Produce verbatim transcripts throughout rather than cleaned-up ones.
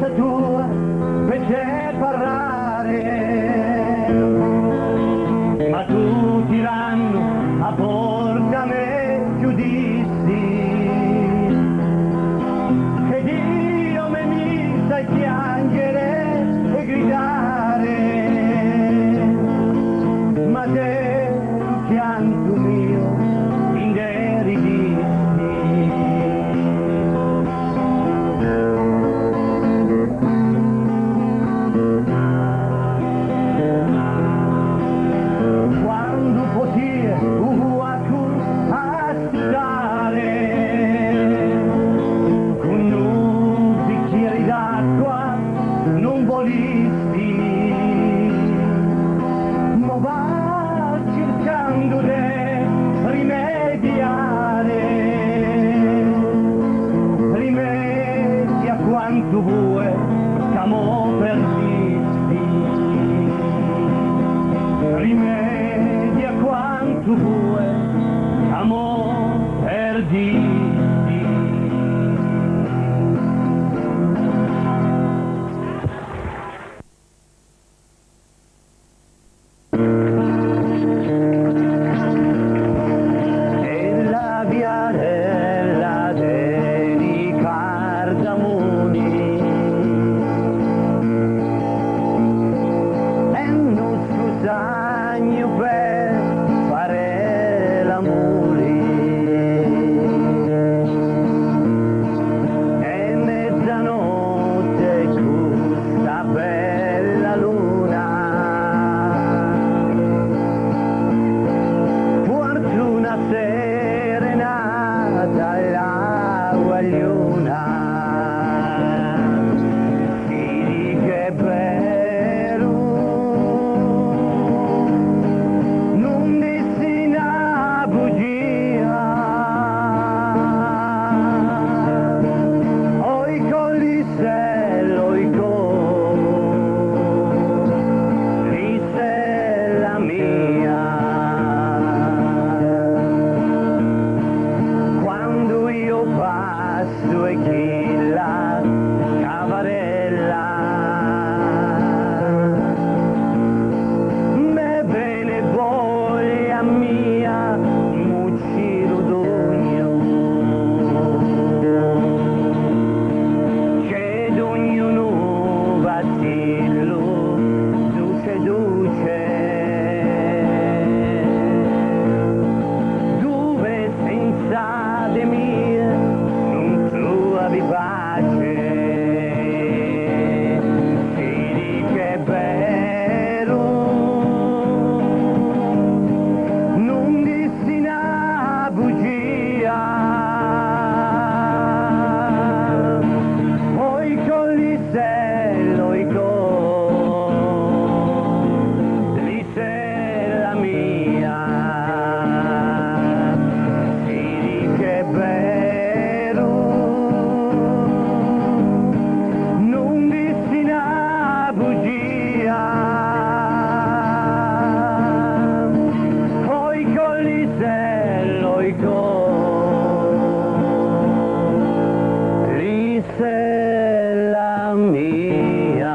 casa tua per parlare, ma tu tiranno a porta me giudizi, che Dio me mi sai piangere e gridare, ma te il pianto mio inderidisti. Quando poter uacu asciugare con un bicchiere d'acqua non volisti, ma va cercando di rimediare, rimedia quanto vuoi siamo persisti, rimedia quanto vuoi siamo perdisti. E la viarella dei cardamoni è un scusagno per fare l'amore, e mezzanotte questa bella luna porta una serenata alla guagliona. Sì, che bello, non dissi una bugia, oi collisello, oi collisella mia. Quando io passo e chi la cavarella me bene voglia mia muciro d'ogno, c'è d'ognuno vacillo duce duce, dove senza di me non trovi pace. Sì, che bello, non dissi una bugia, oi collisello, oi collisella mia. Sì, che bello, non dissi una bugia, oi collisello, oi collisella mia.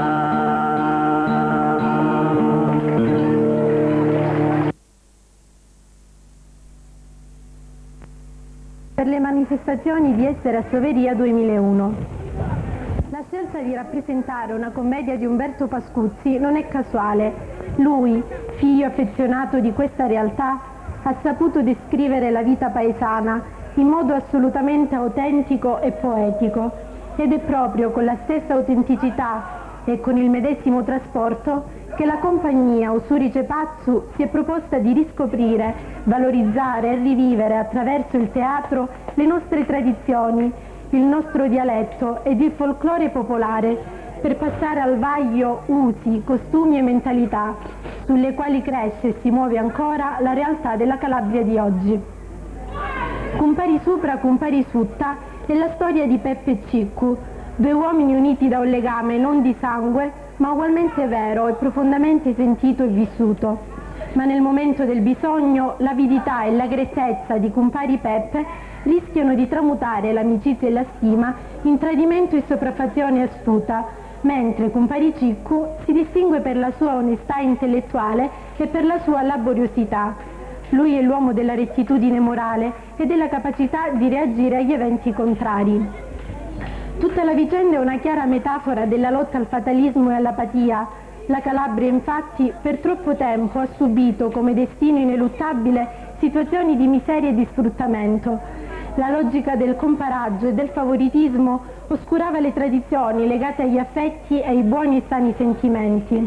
Per le manifestazioni di Essere a Soveria duemilauno. La scelta di rappresentare una commedia di Umberto Pascuzzi non è casuale. Lui, figlio affezionato di questa realtà, ha saputo descrivere la vita paesana in modo assolutamente autentico e poetico, ed è proprio con la stessa autenticità e con il medesimo trasporto che la compagnia Usurice Pazzu si è proposta di riscoprire, valorizzare e rivivere attraverso il teatro le nostre tradizioni, il nostro dialetto ed il folklore popolare, per passare al vaglio usi, costumi e mentalità sulle quali cresce e si muove ancora la realtà della Calabria di oggi. Compari Supra, Compari Sutta è la storia di Peppe e Ciccu, due uomini uniti da un legame non di sangue, ma ugualmente vero e profondamente sentito e vissuto. Ma nel momento del bisogno l'avidità e l'aggressezza di compari Peppe rischiano di tramutare l'amicizia e la stima in tradimento e sopraffazione astuta, mentre compare Ciccu si distingue per la sua onestà intellettuale e per la sua laboriosità. Lui è l'uomo della rettitudine morale e della capacità di reagire agli eventi contrari. Tutta la vicenda è una chiara metafora della lotta al fatalismo e all'apatia. La Calabria, infatti, per troppo tempo ha subito come destino ineluttabile situazioni di miseria e di sfruttamento. La logica del comparaggio e del favoritismo oscurava le tradizioni legate agli affetti e ai buoni e sani sentimenti.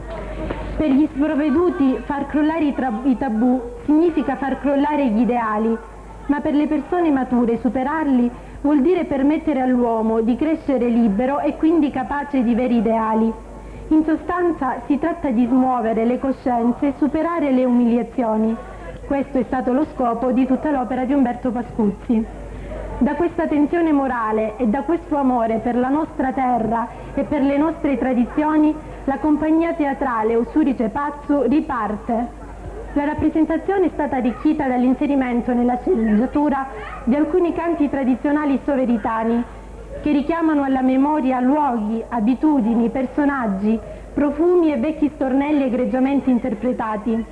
Per gli sprovveduti far crollare i, i tabù significa far crollare gli ideali, ma per le persone mature superarli vuol dire permettere all'uomo di crescere libero e quindi capace di veri ideali. In sostanza si tratta di smuovere le coscienze e superare le umiliazioni. Questo è stato lo scopo di tutta l'opera di Umberto Pascuzzi. Da questa tensione morale e da questo amore per la nostra terra e per le nostre tradizioni, la compagnia teatrale Usurice Pazzu riparte. La rappresentazione è stata arricchita dall'inserimento nella sceneggiatura di alcuni canti tradizionali soveritani che richiamano alla memoria luoghi, abitudini, personaggi, profumi e vecchi stornelli egregiamente interpretati.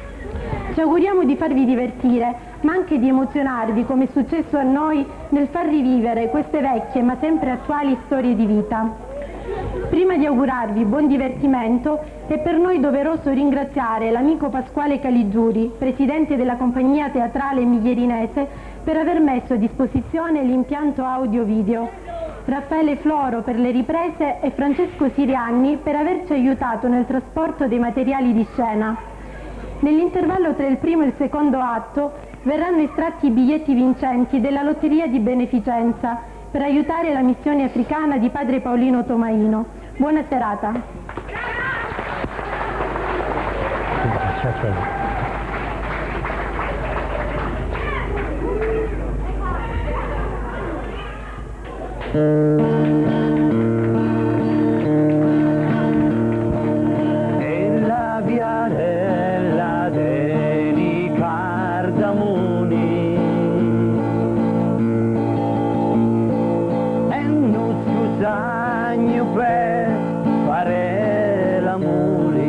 Ci auguriamo di farvi divertire, ma anche di emozionarvi, come è successo a noi, nel far rivivere queste vecchie ma sempre attuali storie di vita. Prima di augurarvi buon divertimento, è per noi doveroso ringraziare l'amico Pasquale Caligiuri, presidente della compagnia teatrale miglierinese, per aver messo a disposizione l'impianto audio-video, Raffaele Floro per le riprese e Francesco Sirianni per averci aiutato nel trasporto dei materiali di scena. Nell'intervallo tra il primo e il secondo atto verranno estratti i biglietti vincenti della lotteria di beneficenza per aiutare la missione africana di padre Paolino Tomaino. Buona serata. E la viarella dei cardamoni e non scusagno per fare l'amore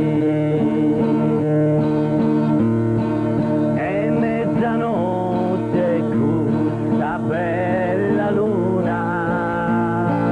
e mezzanotte questa bella luna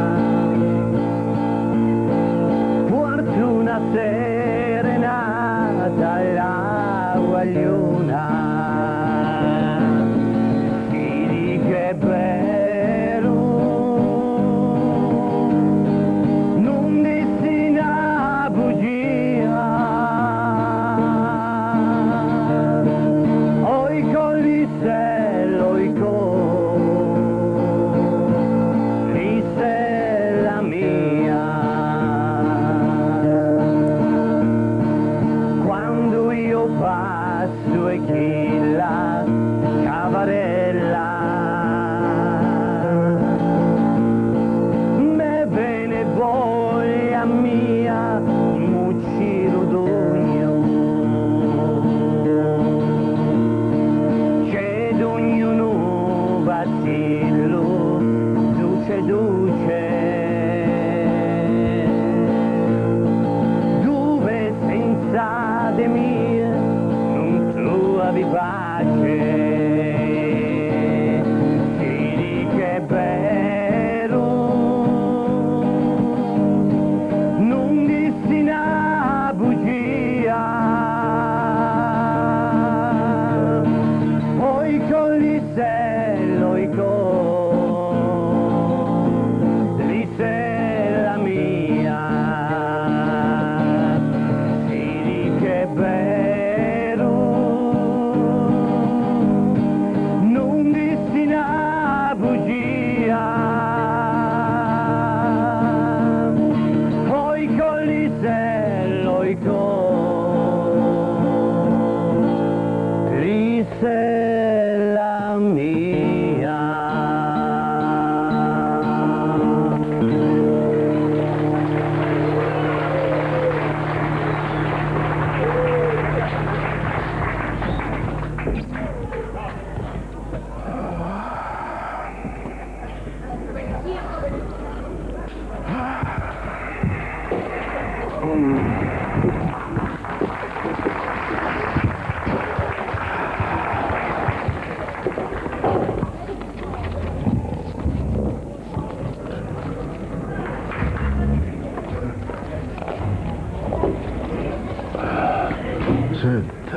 Sette,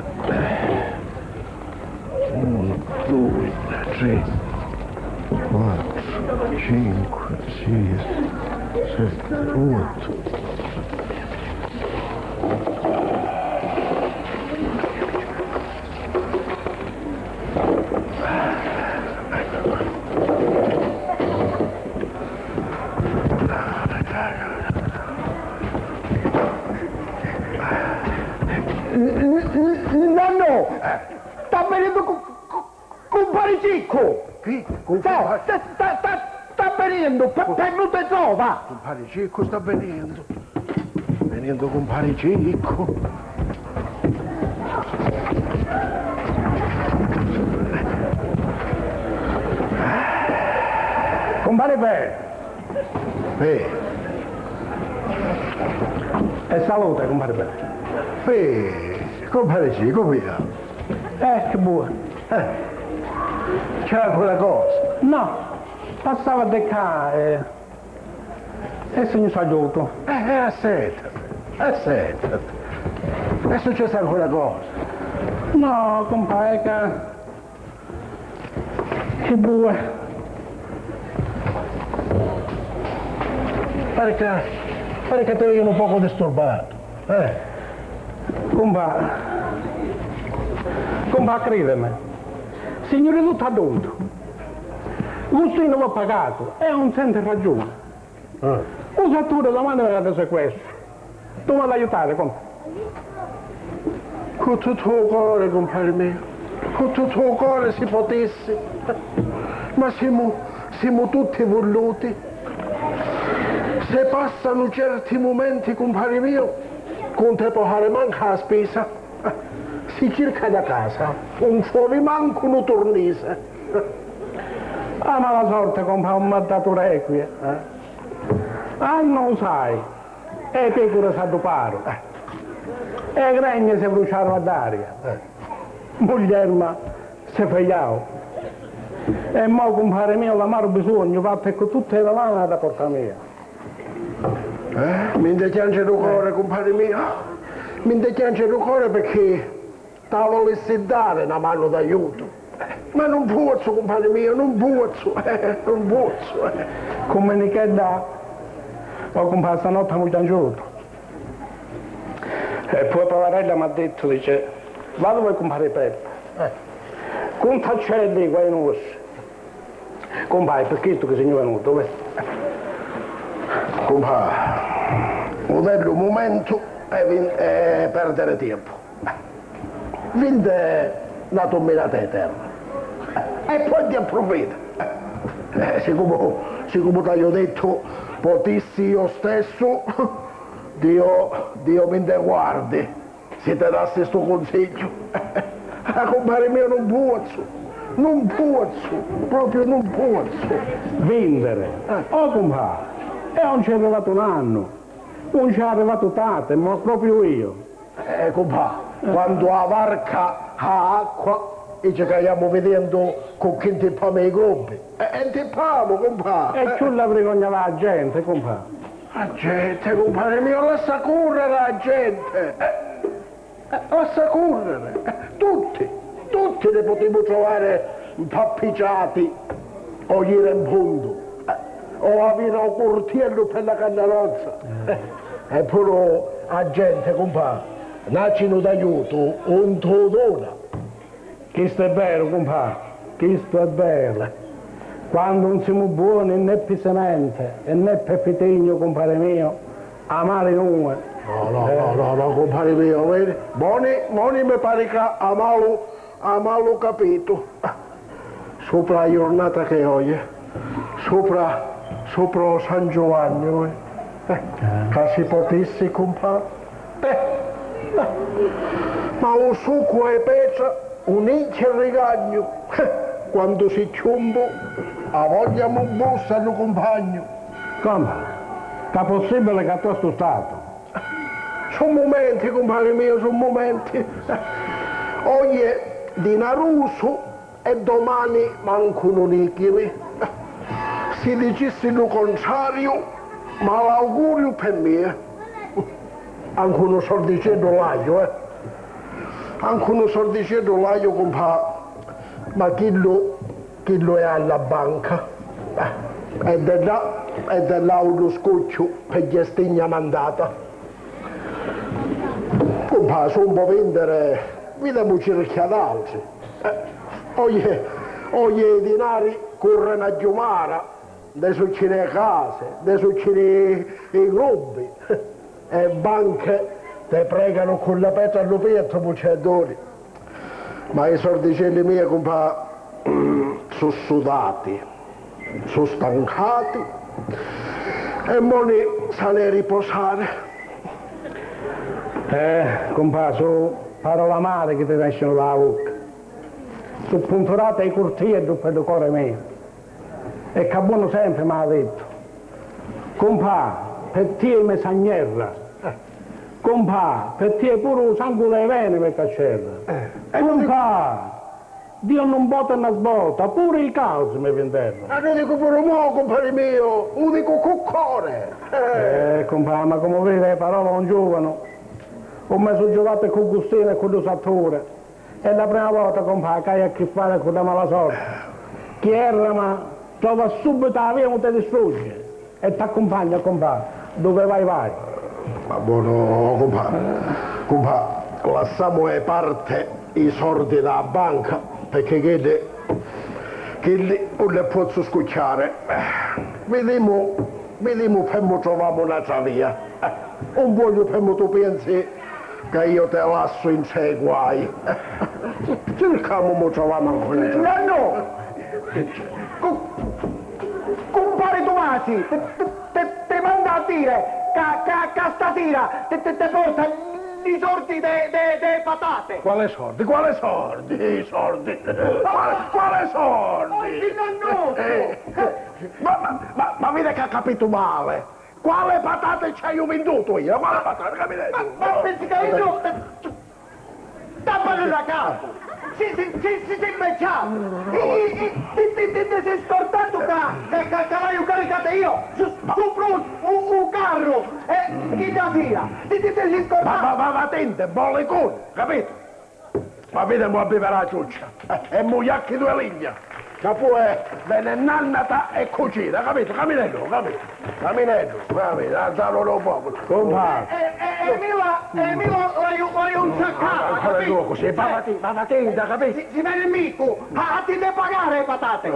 uno, due, tre, quattro, cinque, sei, sette, otto. Nonno, sta venendo con, con, compare Cicco. Chi? Con Sta, sta, sta, sta, sta venendo, per, per non te trova. Compare Cicco sta venendo. Venendo compare Cicco. Compare Per. Beh, E salute, compare Per. beh, compare Cicco via. Eh, che buono. Eh, c'era quella cosa. No, passava di qua e... e se ne sa aiuto. Eh, eh, aspetta, aspetta. È successa quella cosa. No, compare, che... che buono. Pare che, pare che ti vedono un poco disturbato. Eh, Compare, compare, credimi, signore tutto adulto, questo non va pagato e non sente ragione. eh. Un fattore domani verrà sequestro, tu mi aiutare, compare. Con tutto il cuore, compare mio, con tutto il cuore si potesse, ma siamo, siamo tutti voluti. Se passano certi momenti, compare mio, con te può fare manca la spesa, si cerca da casa, non fuori manco una tornise. Ah, ma la sorte, compare, un mandato requie. Eh? Ah, non sai, e pecore sa duparo, e le gregne si bruciarono ad aria, moglierma si fegliava. E mo, compare mio, l'amaro bisogno, fatto con tutte le lana da porta mia. Eh? Mi indichiange il cuore, compare mio, mi indichiange il cuore perché ti volessi dare una mano d'aiuto. Ma non posso, compare mio, non posso, eh, non posso. Eh. Come ne che da, ho comparso stanotte a Mugiangiuto. E poi Pavarella mi ha detto, dice, vado per comprare Peppe. Eh. Con taccelli qua in usci. Compare, per questo che sei venuto, dove? Compare, non è il momento di perdere tempo. Vinde una tomminata di terra e poi ti approfitta. Eh, siccome, siccome ti ho detto, potessi io stesso, Dio, Dio mi te guardi, se ti dassi questo consiglio. Ah, compare mio, non posso, non posso, proprio non posso. Vendere. Oh, compare, e non ci è arrivato un anno, non ci è arrivato tanto, ma proprio io. Eh, compà, quando la varca ha acqua e ci stiamo vedendo con chi inteppiamo i gobbi. E inteppiamo, compà. E più la vergogna la gente, compare. La gente, compare mio, lascia correre la gente. Eh, eh, lascia correre. Eh, tutti, tutti ne potremmo trovare impappicciati o ieri in fondo. Eh, o avere un cortiello per la cannarozza. Eh, e poi la gente, compà, nascino d'aiuto, un todona. Questo è vero, compare, questo è vero. Quando non siamo buoni né per semente e né per fitigno, compare mio, amare noi. No, no, no, no, no, compare mio, vedi? Buoni, buoni mi pare che a malo, a malo capito. Sopra la giornata che oggi, sopra, sopra San Giovanni, eh, che si potesse, compare. Eh, eh. Ma un succo e pezza, un inchio e rigagno, eh, quando si ciumbo, a voglia mi bussano compagno. Come? È possibile che tu sto stato? sono momenti, compare mio, sono momenti. Oggi è dinaruso e domani mancano nichili. Se dicessi il contrario, ma l'augurio per me. Anche uno sordicello l'aglio, eh. Anche uno sordicello l'aglio, compare. Ma chi lo, chi lo è alla banca? Ed è là, ed è là uno scoccio per gli stegna mandata. Compà, se un po' vendere, vediamo cercare ad altri. Eh, oggi, oggi i denari corrono a Giumara, adesso c'è le case, adesso c'è i globi, e banche te pregano con la pezza all'aperto, mucciatori. Ma i sordicelli miei, compà, sono sudati, sono stancati e moni sale a riposare. Eh, compà, su parole amare che ti escono dalla bocca. Su punturate ai cortieri per il cuore mio. E che buono sempre mi ha detto. Compà, per te è mesagnerra. Compà, per te è pure un sangue dei veni per caccerra. Compà, Dio non bota una sbotta, pure i calzi mi venderanno. Ma lo dico pure mo, compare mio, lo dico con cuore. Eh, compà, ma come vedi le parole non giovano. Ho messo giocato con Gustino e con l'usattore. È la prima volta, compà, che hai a che fare con la mala sorte. Chi erra, ma trova subito la via e ti distrugge. E ti accompagna, compà. Dove vai, vai. Ma buono, compà. Compà, lasciamo a parte i soldi dalla banca, perché quelli, quelli non li posso scucciare. Vediamo, vediamo per mo troviamo un'altra via. Non voglio per mo tu pensi che io te lascio in sei guai. Cerchiamo mo troviamo ancora un'altra. No, no! Compare Tomasi, ti manda a dire che stasera ti porta i sordi delle patate. Quale sordi? Quale sordi? I sordi? Quale, quale sordi? Eh, ma, ma, ma, ma vedi che ha capito male? Quale patate ci hai venduto io? Quale patate? Capite? Ma, ma pensi che io... Tappalo da capo! Si, si, si, si, si invecchiato! Ti sei scordato che l'ho caricato io! Su un carro! E chi da fila! Ti sei scordato! Ma, ma, ma, ma attente, bollicone, capito? Ma vediamo a bere la ciuccia. E mugliacchi due linee. Che poi viene nannata e cucina, capito? Caminello, capito? Caminello, capito? Alzalo un po'. Compà. E Mila, e Mila l'hai un saccato, Ancora due così, bavatenda, capito? Si vede il mico, a ti devi pagare le patate.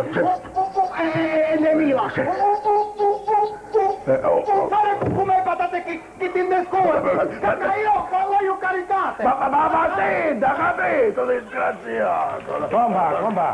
E le Mila. Fare come le patate che ti indescono. Perché io l'ho caricate. Ma bavatenda, capito, disgraziato? Compà, compà.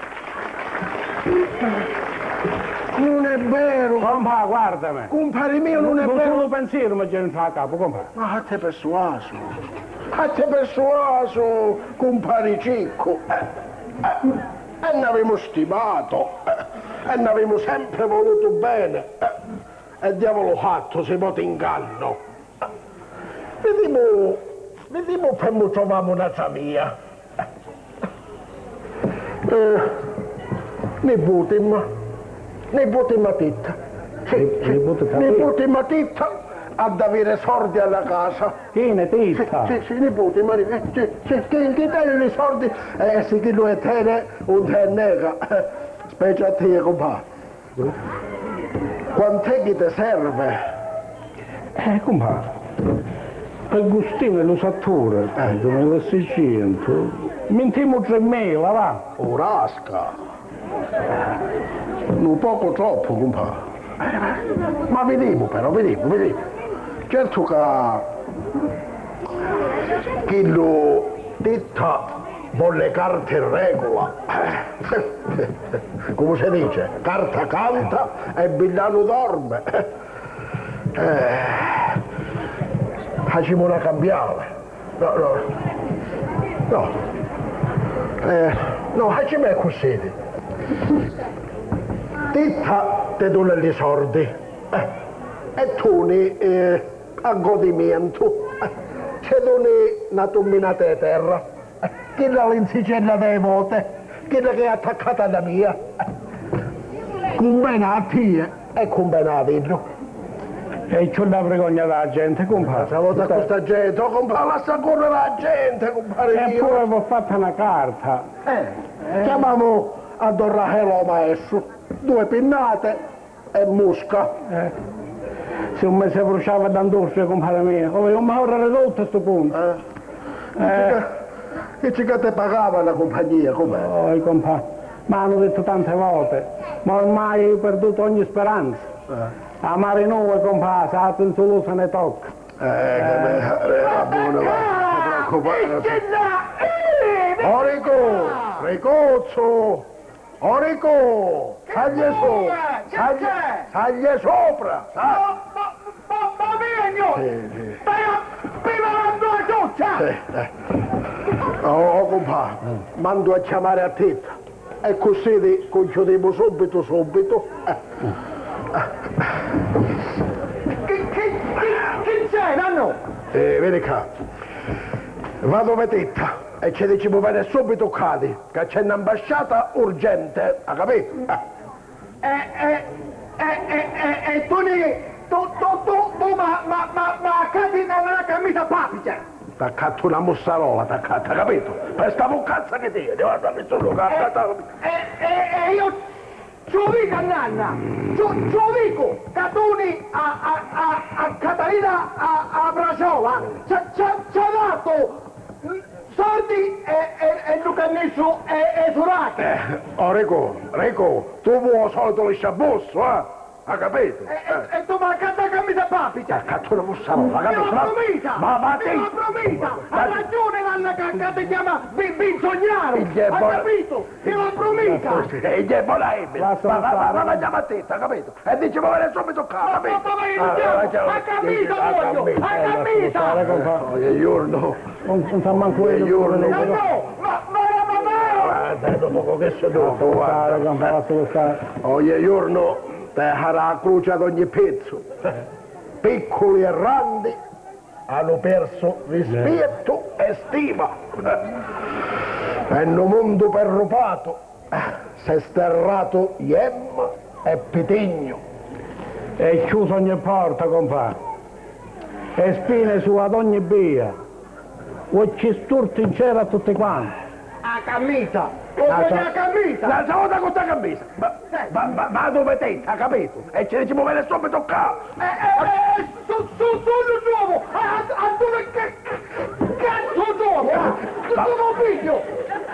Non è vero! Compà, guardami! Compare mio, non è non vero! Non solo pensiero mi entra a capo, compà! Ma a te persuaso! A te persuaso, compare Cicco! Eh, eh, e ne avevamo stimato! Eh, e ne avevamo sempre voluto bene! Eh, e diavolo fatto, si può inganno! Eh, vediamo, vediamo per mo troviamo un'altra via! Eh, Nipote, ma... Nipote Matitta. Sì, sì. Nipote Matitta ad avere soldi alla casa. Chi ne titta? Sì, sì, nipote Maria. Sì, sì, che, che tiene i soldi? Eh, sì, che lui tiene un te nega. Specie a te, compà. Quant'è che ti serve? Eh, compà. Per Gustino l'usattore, eh, duemilaseicento. Mintiamo tremila, va? Orasca. Un poco troppo, compà. Ma vediamo però, vediamo, vediamo. Certo che chi lo detta vuole carte in regola. Come si dice? Carta canta e Villano dorme. Eh, facciamo una cambiale. No, no. No. Eh, no, facciamo così. Titta te do gli soldi eh, e tu ne eh, a godimento C'è una tumbinata di terra, quella l'insicella delle vote, quella che è attaccata alla mia. Come a tia e come a dillo. E c'ho la vergogna della gente, compare. Questa volta questa gente, oh compare, lascia correre la gente, compare mio. Eppure avevo fatto una carta. Eh, chiamavo a Don Rachelo maestro, due pinnate e musca. Eh. Se un mese bruciava d'industria, compare mio, avevo un ora ridotto a sto punto. Eh. Eh. Che ci che te pagava la compagnia, com'è? Oh, compare, ma hanno detto tante volte, ma ormai ho perduto ogni speranza. Eh. A mare nuove, compare, se in solo se ne tocca. Eh, che me era buono, ma non preoccupare. Orico, Ricozzo, Orico, sagli sopra, sagli sopra, Ma, ma, ma, ma vigno! Sì, sì. Stai preparando la doccia! Sì, eh. Oh, oh compà, mando a chiamare a te. E così ti concediamo subito, subito. Eh. Che, che, che, che c'è, Nanno? Eh, vedi qua, vado vedetta e ci diciamo bene subito cadi, che c'è un'ambasciata urgente, ha capito? Eh. E, e, e, e, e, e tu ne... tu, tu, tu, tu, ma, ma, ma, ma, cadi nella camicia papice! T'ha accatto una mussarola, t'ha accatto, capito? Per sta un cazzo che ti devo andare solo che ha accattato. E, e, e io ci ho visto a Nanna, ci ho visto che tu a, a, a, a Catalina a, a Braciola ci ha dato soldi e, e, e Lucannisso e, e Surati. Eh, oh Rico, Rico, tu vuoi solito il sciabosso, eh? Ha capito? E, e, e tu mi hai cantato la camicia papice! Ha catto una mussarola, Me capito? l'ha promessa! Ma ma Me te... l'ha promessa! Ha ragione l'hanno cantata, si chiama Binzognaro! Il Ha capito? Me l'ha promessa! E gli è buona Emile! Ma ma ma andiamo a te, ha capito? E dici ma viene subito qua, Ma capito? ma ma ha capito voglio! Ha capito! E giorno, Non sa manco e io. giorno... No, no! Ma ma ma ma! Guarda, dopo che sei tutto, guarda. Ogni giorno te la croce ad ogni pezzo. Piccoli erranti hanno perso rispetto e stima. E in un mondo perrupato si è sterrato Iemma e Pitigno. E chiuso ogni porta, compà. E spine su ad ogni via. O ci sturti in cielo a tutti quanti. A camicia! O la camicia! La salute con questa camicia! Ma, ma, ma, ma dove te, ha capito? E ci diciamo bene subito qua! Eh, eh, eh, su, su, su, l'uomo! A, a dove che... cazzo d'uomo! Tu tuo figlio!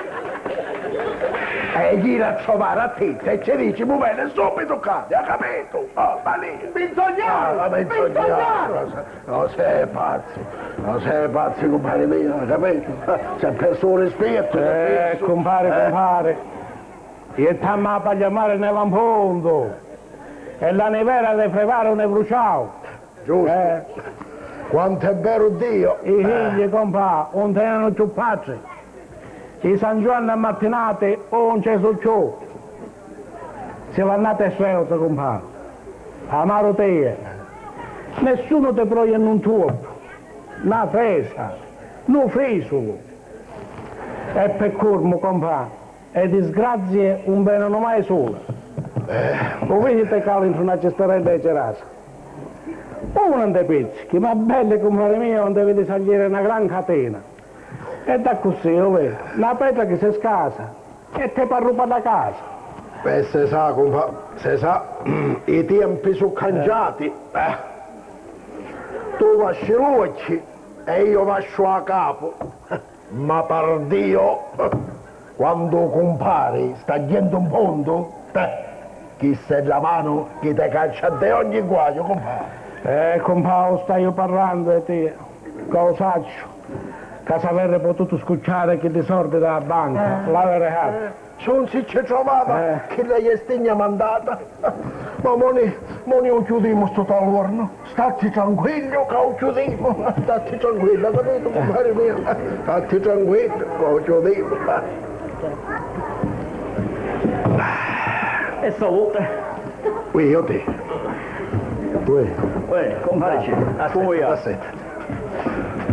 E gira a trovare a te, e ci diciamo bene subito qua, ha capito? Oh, ma lì! Binzognaro! Binzognaro! Non sei pazzo, non sei pazzo, compare mio, ha capito? Si è perso il rispetto. Eh, compare, compare. Io stiamo a chiamare nel lampondo. E la nevera di Frevaro ne bruciavo. Giusto. Eh, Quanto è vero Dio. I figli, compà, non tengono più pace. I San Giovanni a mattinate non c'è su ciò. Se va andate svelto, compà. Amaro te. Nessuno ti proglia in un tuo. Una fesa. Un friso. E per curmo, compà. E disgrazie un bene non mai solo. Lo vedi te calo in una cesterella di cerasa. Uno dei pezzi, ma belli compare mio, non deve salire una gran catena. E da così, lo vedi, una pietra che si scasa e te fa rubare la casa. Beh, se sa, compa, se sa, i tempi sono cambiati. Eh. Tu vasci luci e io vascio a capo. Ma per Dio, quando compari, sta dietro un fondo, eh, chi se la mano che ti caccia di ogni guaio, compare. Eh, compà, stai parlando di te, cosaccio. Che se avrei potuto scucciare che ti sordi dalla banca, eh, l'avrei fatto. Eh. Non si ci trovava eh. che lei è stegna mandata. Ma moni, moni non chiudiamo sto tavolino. Stati tranquillo che lo chiudiamo. Stati tranquillo, capito, compare mio? Stati tranquillo che lo chiudiamo. E salute. Qui io te. Qui. Uè, compare, a Aspetta, aspetta.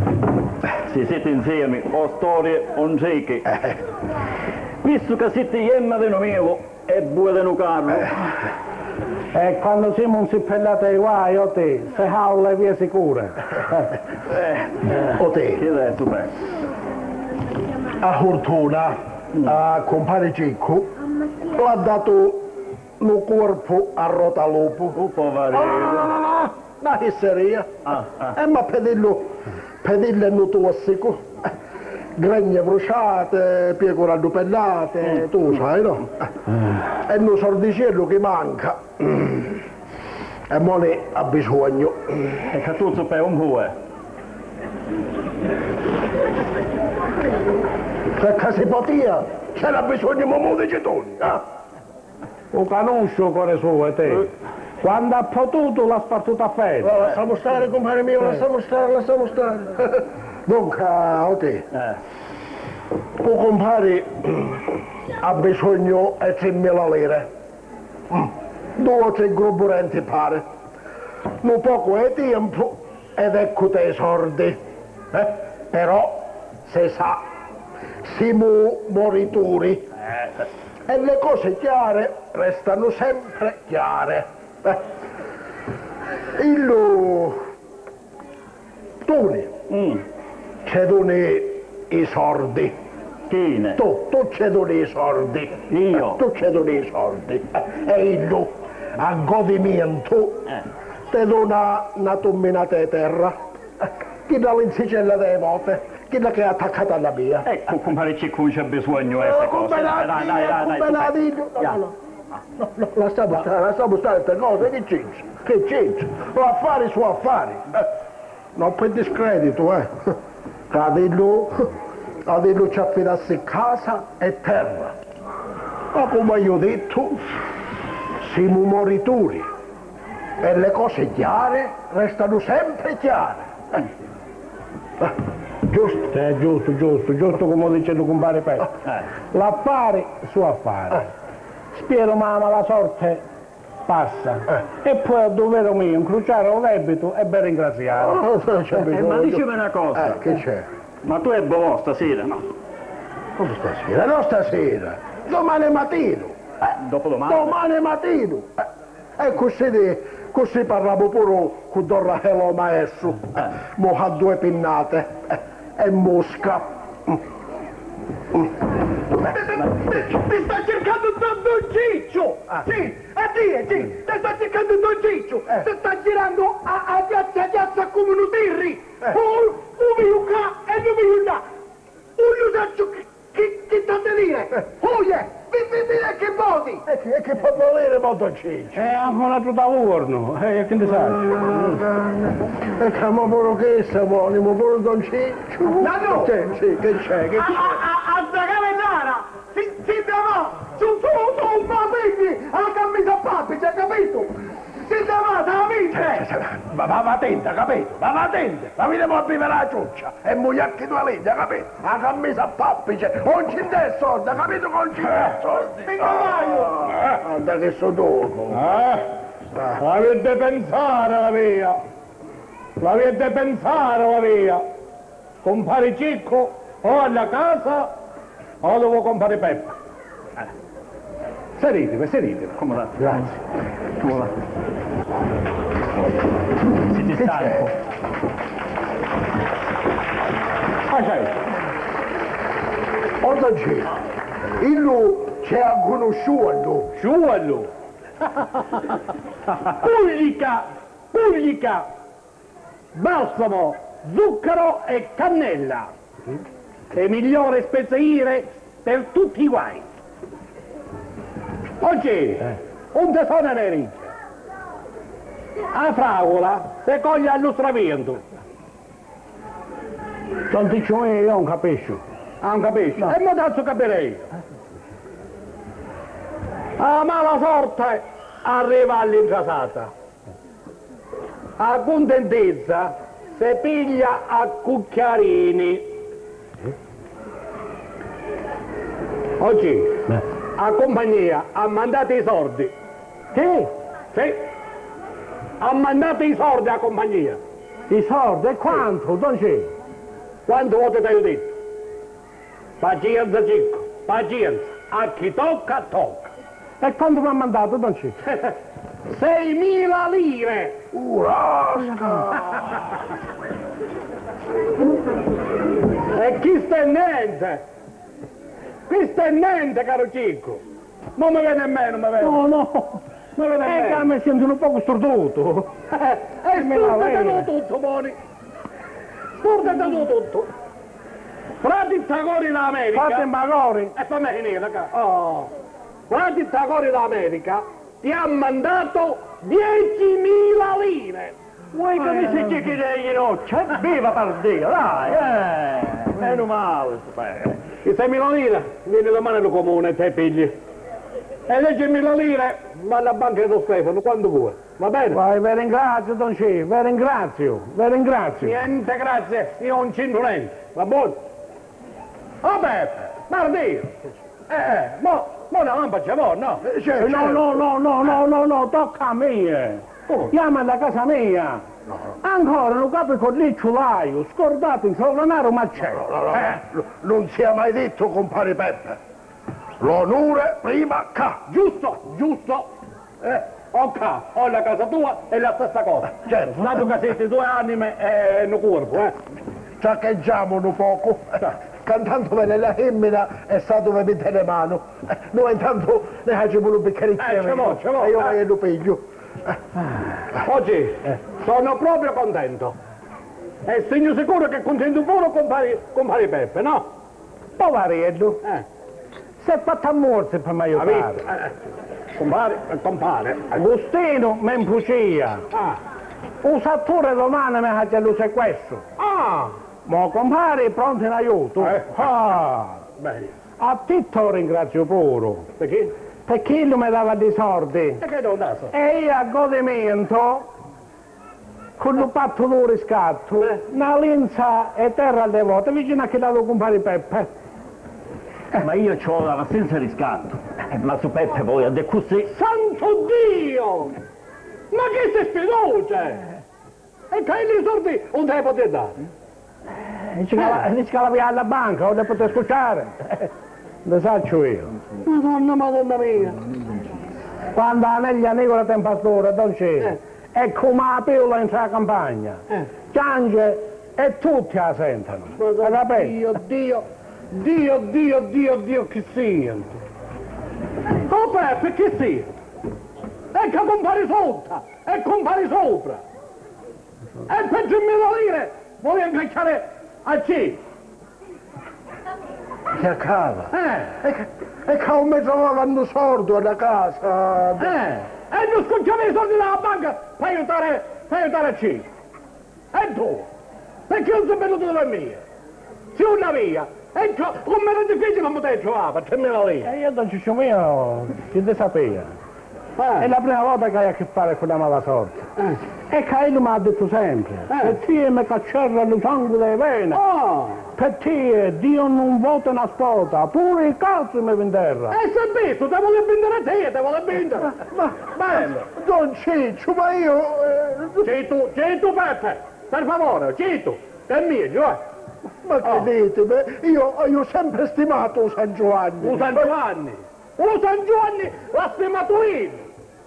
Se siete insieme, o storie, o un ciechi. Visto che siete iemma di nuovo, è buono di un carro. E quando siamo un sippellate ai guai, o te, se halla e via sicura. Eh, O te, che è tu beh? a fortuna, a compare Cicco, l'ha dato lo corpo a Rotalupo. Oh, poverino. No, no, no, no, no, ma che seria? Ah, ah. Eh, ma pedello, pedello è non tossico. Gregne bruciate, pecore addupellate, tu sai, no? E non sordicello che manca. E mo ne ha bisogno. E che tutto per un po'. Che che si potia, c'era bisogno mo di getoni, eh? O conosco cuore suo, te. Quando ha potuto l'ha spartuto a fede. Oh, lasciamo stare, compare mio, lasciamo stare, lasciamo stare. Dunque, o te, Eh. o compare ha bisogno di tremila lire. Mm. Due o tre grobburenti pare. Non poco è tempo ed ecco te i sordi. Eh? Però, se sa, siamo morituri. E le cose chiare restano sempre chiare. Eh. Illo... Tu Mm. ci doni i sordi. Chi ne? Tu, tu ci doni i sordi. Io? Tu ci doni i sordi. E illo, a godimento, Eh. ti dona una tomminata di terra. Chi dà l'insicella delle volte, chi che è attaccata alla mia. Ecco, compare Cicco c'è bisogno di queste cose. Dai, dai, dai, dai. Come la dico? No, no, no, no, lasciamo stare, lasciamo stare queste cose, che c'entra? Che c'entra? Affari su affari. Eh, non per discredito, eh. Adello, Adello ci affidasse casa e terra. Ma come io ho detto, siamo morituri e le cose chiare restano sempre chiare. Eh. Eh. Giusto? Eh, giusto, giusto, giusto come dice il compare Petto. Eh. L'affare su affare. Spero mamma la sorte passa. E poi a dovere mio incrociare un debito e ben ringraziare. Oh, non c'è Eh, bisogno. ma dicimi una cosa. Eh, che c'è? Ma tu è buono stasera, no? Come stasera? No, stasera. Domani mattino. Eh, dopodomani. Domani mattino. Eh, e così, di- così parlavo pure con Don Rachelo Maestro. Eh, mo ha due pinnate. Eh, e mosca. Mm. Mm. Ti sta cercando Don Ciccio! Sì, e sì, sì, ti sta cercando Don Ciccio! Eh. Ti sta girando a, a piazza a piazza come un utirri! Eh. Un un qua e un miu là! Un usaccio che, che, che sta a dire! Oye, vi vi dire che voti! E che, e che può volere molto ciccio? E anche una tuta urno, e che ne sai? E che mo pure che sta buono, mo pure Don Ciccio. Nano! Che c'è, sì, che c'è, che A, c'è? a, a, a Zagavenara! Si, si chiama su su su un papigli alla camisa a papi, c'è capito? Si chiama da amiche! Ma va attenta, capito? Va attenta, ma vediamo a vivere la ciuccia e mugliacchi due legna, capito? La camisa a pappice, non ci dà soldi, capito? Non ci dà soldi. Mi cavallo! Guarda che sono dopo. Eh? L'avete pensare la via! L'avete pensare la via! Compare Cicco o alla casa o devo compare Peppa? Seditevi, seditevi. Come va? Grazie. Come va? Siete stanco? Ah, c'è. Cosa c'è? Illu c'è a conosciuto. Sciuallo! Pullica! Pullica! Balsamo, zucchero e cannella! Le migliori speziere per tutti i guai! Oggi, un tesoro neri! A fragola, se coglie all'ustramento! Non dico io, non capisco! Non capisco? E mo cazzo capirei! La mala sorte arriva all'intrasata. La contentezza si piglia a cucchiarini. Oggi la compagnia ha mandato i soldi. Che? Sì. Ha mandato i soldi alla compagnia. I soldi? E quanto? Non c'è? Quante volte ti ho detto? Pazienza, Cicco, pazienza. A chi tocca, tocca. E quanto mi ha mandato, Don Cicco? Seimila lire! Urasca! E chi sta è niente? Qui sta è niente, caro Cicco! Non mi vede nemmeno, mi vede! No, no! Mi vede E che nemmeno! mi sento un poco storduto! E sturdatelo tutto, Boni! Sturdatelo tutto! Frati Tagori d'America! Fate magari! E fammi finire, raga! Oh! Frati Tagori d'America ti ha mandato diecimila lire! Vuoi che mi si chiede le ginocchia? Viva per Dio, dai, eh! Meno male, beh. I seimila lire vieni domani al comune e te pigli. E le diecimila lire va alla banca di Don Stefano quando vuoi, va bene? Vai, vi ringrazio, Don C, vi ringrazio, vi ringrazio. Niente grazie, io non c'entro niente, va buono? Vabbè, per Dio! Eh, eh, mo, mo la lampa c'è, mo, no? Eh, certo, no, no, no, no, no, no, no, tocca a me. Oh. Chiama da casa mia. Ancora un capo con l'icciolaio, scordato in sovranaro, ma c'è. No, no, no, eh? Non sia mai detto, compare Peppe. L'onore prima ca. Giusto, giusto. Eh, ok, ho la casa tua e la stessa cosa. Certo. Dato che siete due anime e un corpo, eh. Ciaccheggiamo un poco. Cantando bene la femmina è stato per mettere le mani. Eh, noi intanto ne facciamo un bicchierino. Eh, ce l'ho, ce l'ho, E io eh. me lo piglio. Oggi sono proprio contento. E sono sicuro che contento pure compare, compare Peppe, no? Poveretto, Eh, si è fatto a morte per mi ha visto? aiutare. Eh, compare e compare. Agostino mi impucia. Ah, Un sattore domani mi ha lo sequestro. ah, Ma compare pronto in aiuto. Eh. Ah, bene. a te te lo ringrazio pure. Perché? Perché lui mi dava dei soldi. Perché non da so? E io a godimento, con il patto di riscatto, Eh. una lenza e terra alle volte, vicino a chi l'ha compare Peppe. Ma io ci ho la senza riscatto. Eh, Ma su Peppe poi, ed è così. Santo Dio! Ma che sei sfiducia? E che i soldi non te li potete dare? Dice che la- dice che la via alla banca, non le potete scocciare. Lo saccio io. Madonna, madonna mia! Quando la neglia negola temperatura, non c'è. È come la pillola in la campagna. Eh. Piange e tutti la sentono. Hai capito? Dio, Dio, Dio, Dio, Dio, Dio, che sento! Oh Peppe, che sento? E che compari sotto, e compari sopra! E per diecimila lire vuoi ingaggiare a C? Che a casa. Eh, E che, e che non mi trovavano sordo alla casa. eh, e non scocciavi i soldi dalla banca per aiutare, per aiutare a C? E tu? Perché non sei venuto dalla mia? Sei una via! E ciò, come era difficile non potevi trovare per diecimila lire? E io non ci sono mio, che te sapeva. È Eh, la prima volta che hai a che fare con la mala sorte. eh. E che lui mi ha detto sempre, Eh. per te mi caccerra il sangue delle vene, Oh! per te Dio non vota una spota, pure il calcio mi venderà. E sei visto, te vuole vendere a te, te vuole vendere! Ma, Bello! Don Ciccio, ma io... eh, C'è tu, c'è tu Peppe! Per favore, c'è tu! È mio, eh! ma che Oh. dite? Beh, Io, io ho sempre stimato San Giovanni. Un San Giovanni! Un San Giovanni l'ha stimato io!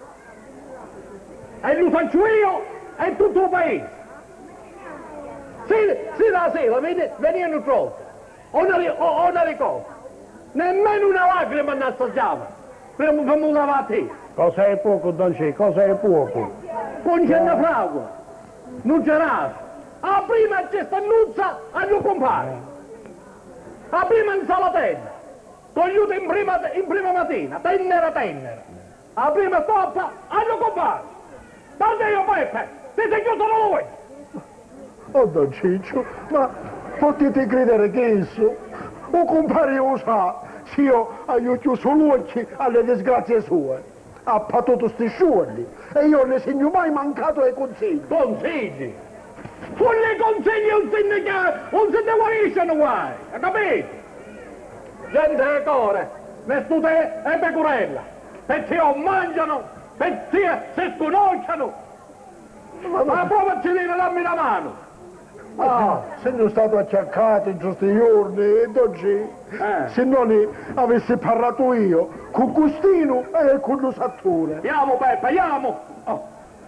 E lo faccio io e tutto il paese! Sì, sì, la sera veni- venivano troppo! Una, ri- o- una ricordo! Nemmeno una lacrima non assaggiava! Prima che mi lavava a te! Cosa è poco, Don C, cosa è poco? Non c'è una fragola! Non c'è raso! A prima c'è stannuzza e lo compare! A prima in salatella! Togliuto in prima, in prima mattina, tennera tennera! A prima stoppa e lo compare! Guarda io Peppe! Ti sei chiuso lui! Oh, Don Ciccio, ma potete credere che esso, o compare o sa, se io ho chiuso l'occhio alle disgrazie sue, ha patato sti sciolli, e io ne segno mai mancato ai consigli. Consigli! Fuori consigli non se ne, non se ne guariscono guai! Hai capito? Gente e core, vestute e pecorella! Perché non mangiano, perché si sconoscono! Ma provaci a dire, dammi la mano! Ah, sono stato acciaccato in questi giorni e oggi, Eh. se non avessi parlato io con Custino e con lo Sattore. Andiamo, Peppa, andiamo! Oh.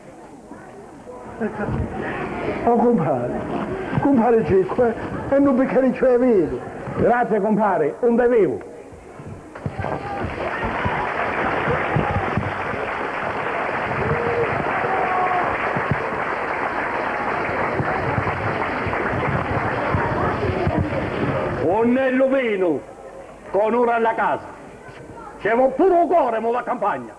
Oh, compare, compare Cicco, eh, e non bicchiericcio è vero. Grazie compare, un bevevo. Onnello vino, con ora alla casa. C'è pure un cuore, mo la campagna.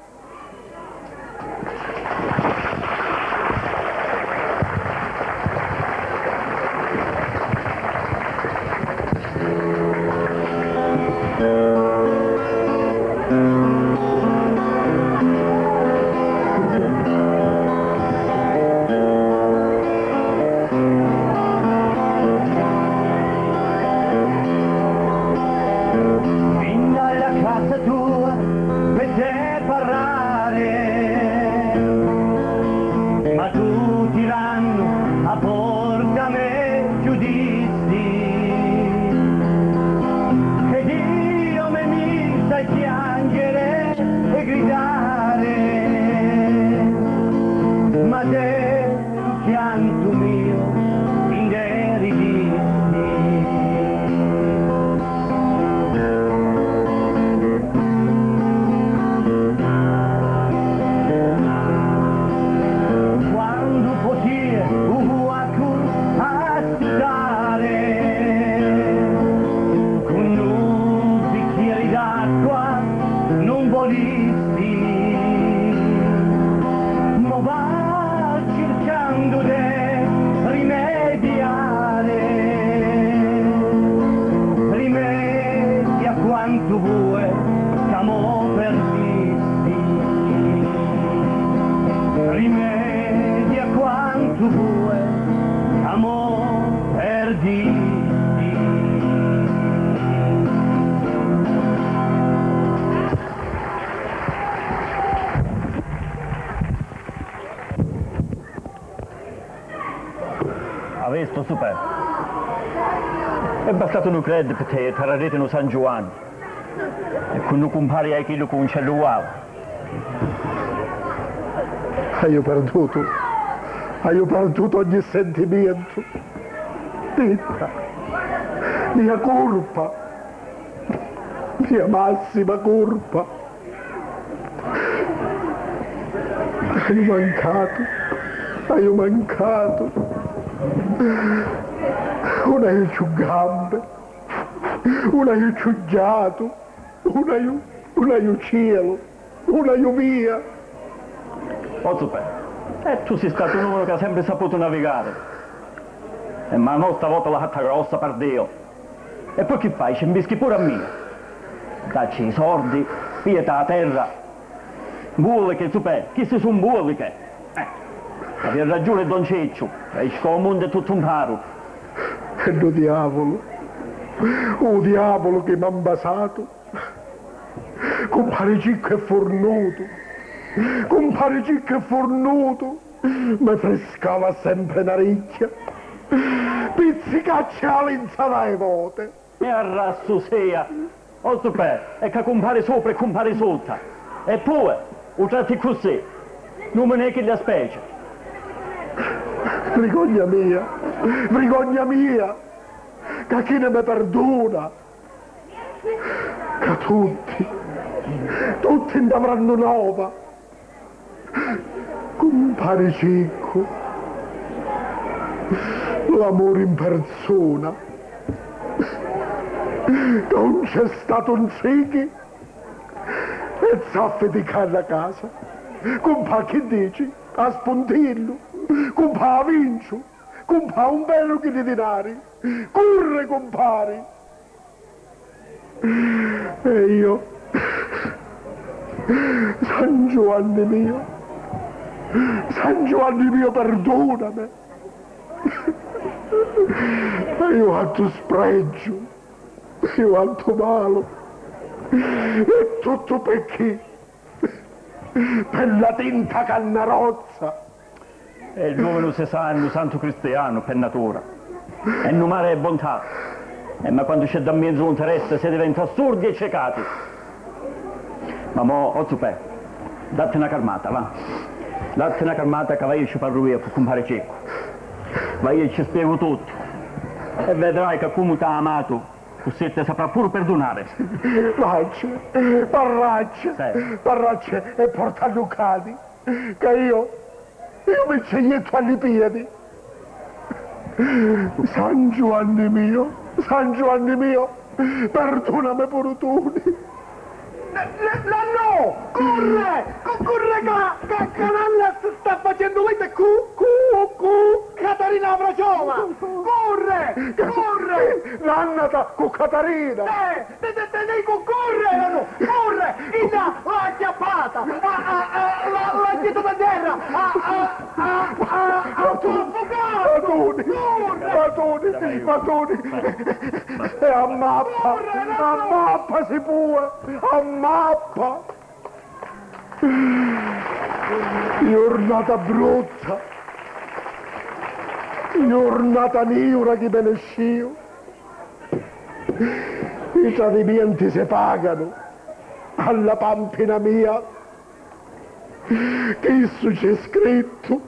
Avesto super. È bastato un credo per te, per la rete no San Giovanni. E quando compari ai chilo con un celluare. Hai perduto, hai perduto ogni sentimento. Vita, mia colpa, mia massima colpa. Hai mancato, hai mancato. Non hai più gambe, non hai più giato, non hai, non hai cielo, non hai via. Oh super, e tu sei stato un uomo che ha sempre saputo navigare. E ma no, stavolta la fatta grossa per Dio. E poi che fai? Ci imbischi pure a me. Dacci i soldi, pieta la terra. Buoliche, super, chi si sono buoliche? Eh. Aveva ragione Don Ceccio, esce con il mondo è tutto un paro. E lo diavolo, oh diavolo che mi ha basato. Compare Cicco è fornuto, compare Cicco è fornuto, mi frescava sempre una ricchia, pizzicaccia all'insalata ai vote. E arrasso sia, oh super, è che compare sopra e compare sotto. E poi, o tratti così, non me ne che la specie. Vergogna mia, vergogna mia, che chi ne mi perdona, che tutti, tutti ne avranno nova. Compare Cicco, l'amore in persona, non c'è stato un sighi e zaffe di casa a casa. Compare che dici? A spuntillo. Compà Vincio, compà un bello che di denari, corre compari. E io, San Giovanni mio, San Giovanni mio perdonami. Io ho fatto spregio, io ho fatto male, e tutto perché? Per la tinta cannarozza. E l'uomo non si sa, è un santo cristiano per natura. E non mare è bontà. E ma quando c'è da mezzo un interesse si diventa assurdi e ciecati. Ma mo, Ozzupè, datti una calmata, va. Datti una calmata che vai ci parlo io con compare Cecco. Vai e ci spiego tutto. E vedrai che come ti ha amato, così ti saprà pure perdonare. Parracce, parracce, Sì. parracce e porta Ducati, che io, io mi ceglietto agli piedi. San Giovanni mio, San Giovanni mio, perdonami pure tu. No, corre, corre che, che, che Nanna sta facendo lite cu, cu, cu, Caterina Frociova, corre, corre. Nanna sta con Caterina. Eh, te, te, te dico corre, no, corre, in là, l'ha acchiappata, l'ha gettato a terra, ha affogato. Matoni, Matoni, Matoni, e a mappa, a mappa si può, a mappa. Giornata brutta, giornata niura che me ne scio. I tradimenti si pagano alla pampina mia, che isso c'è scritto.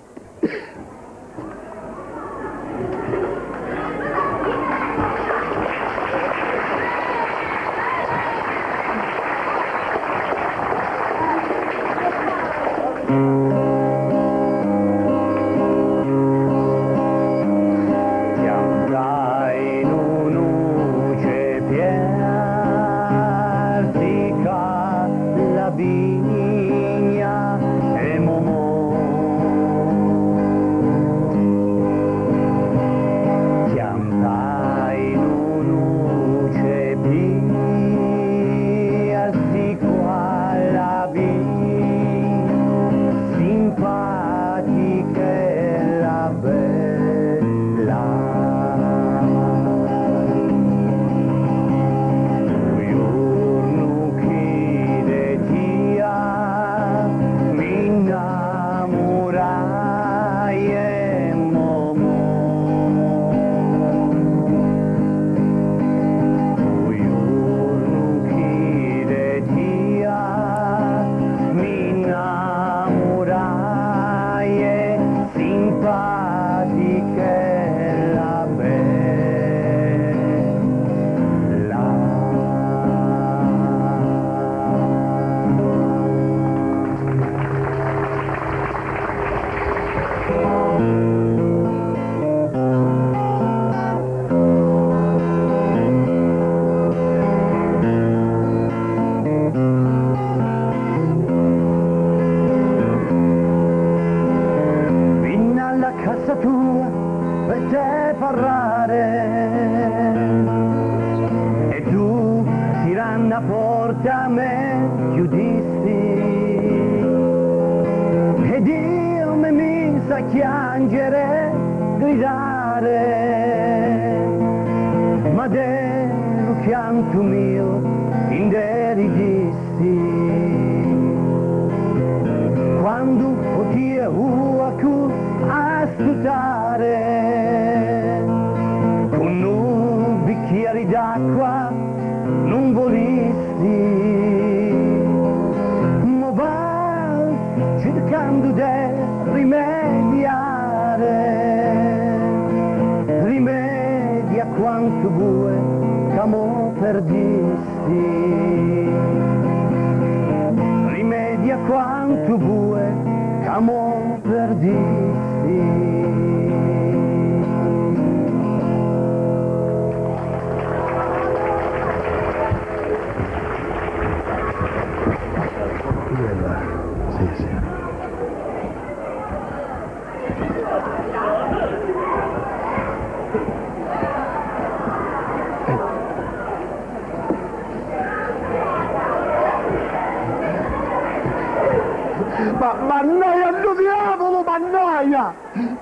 Ma mannaia al diavolo, mannaia!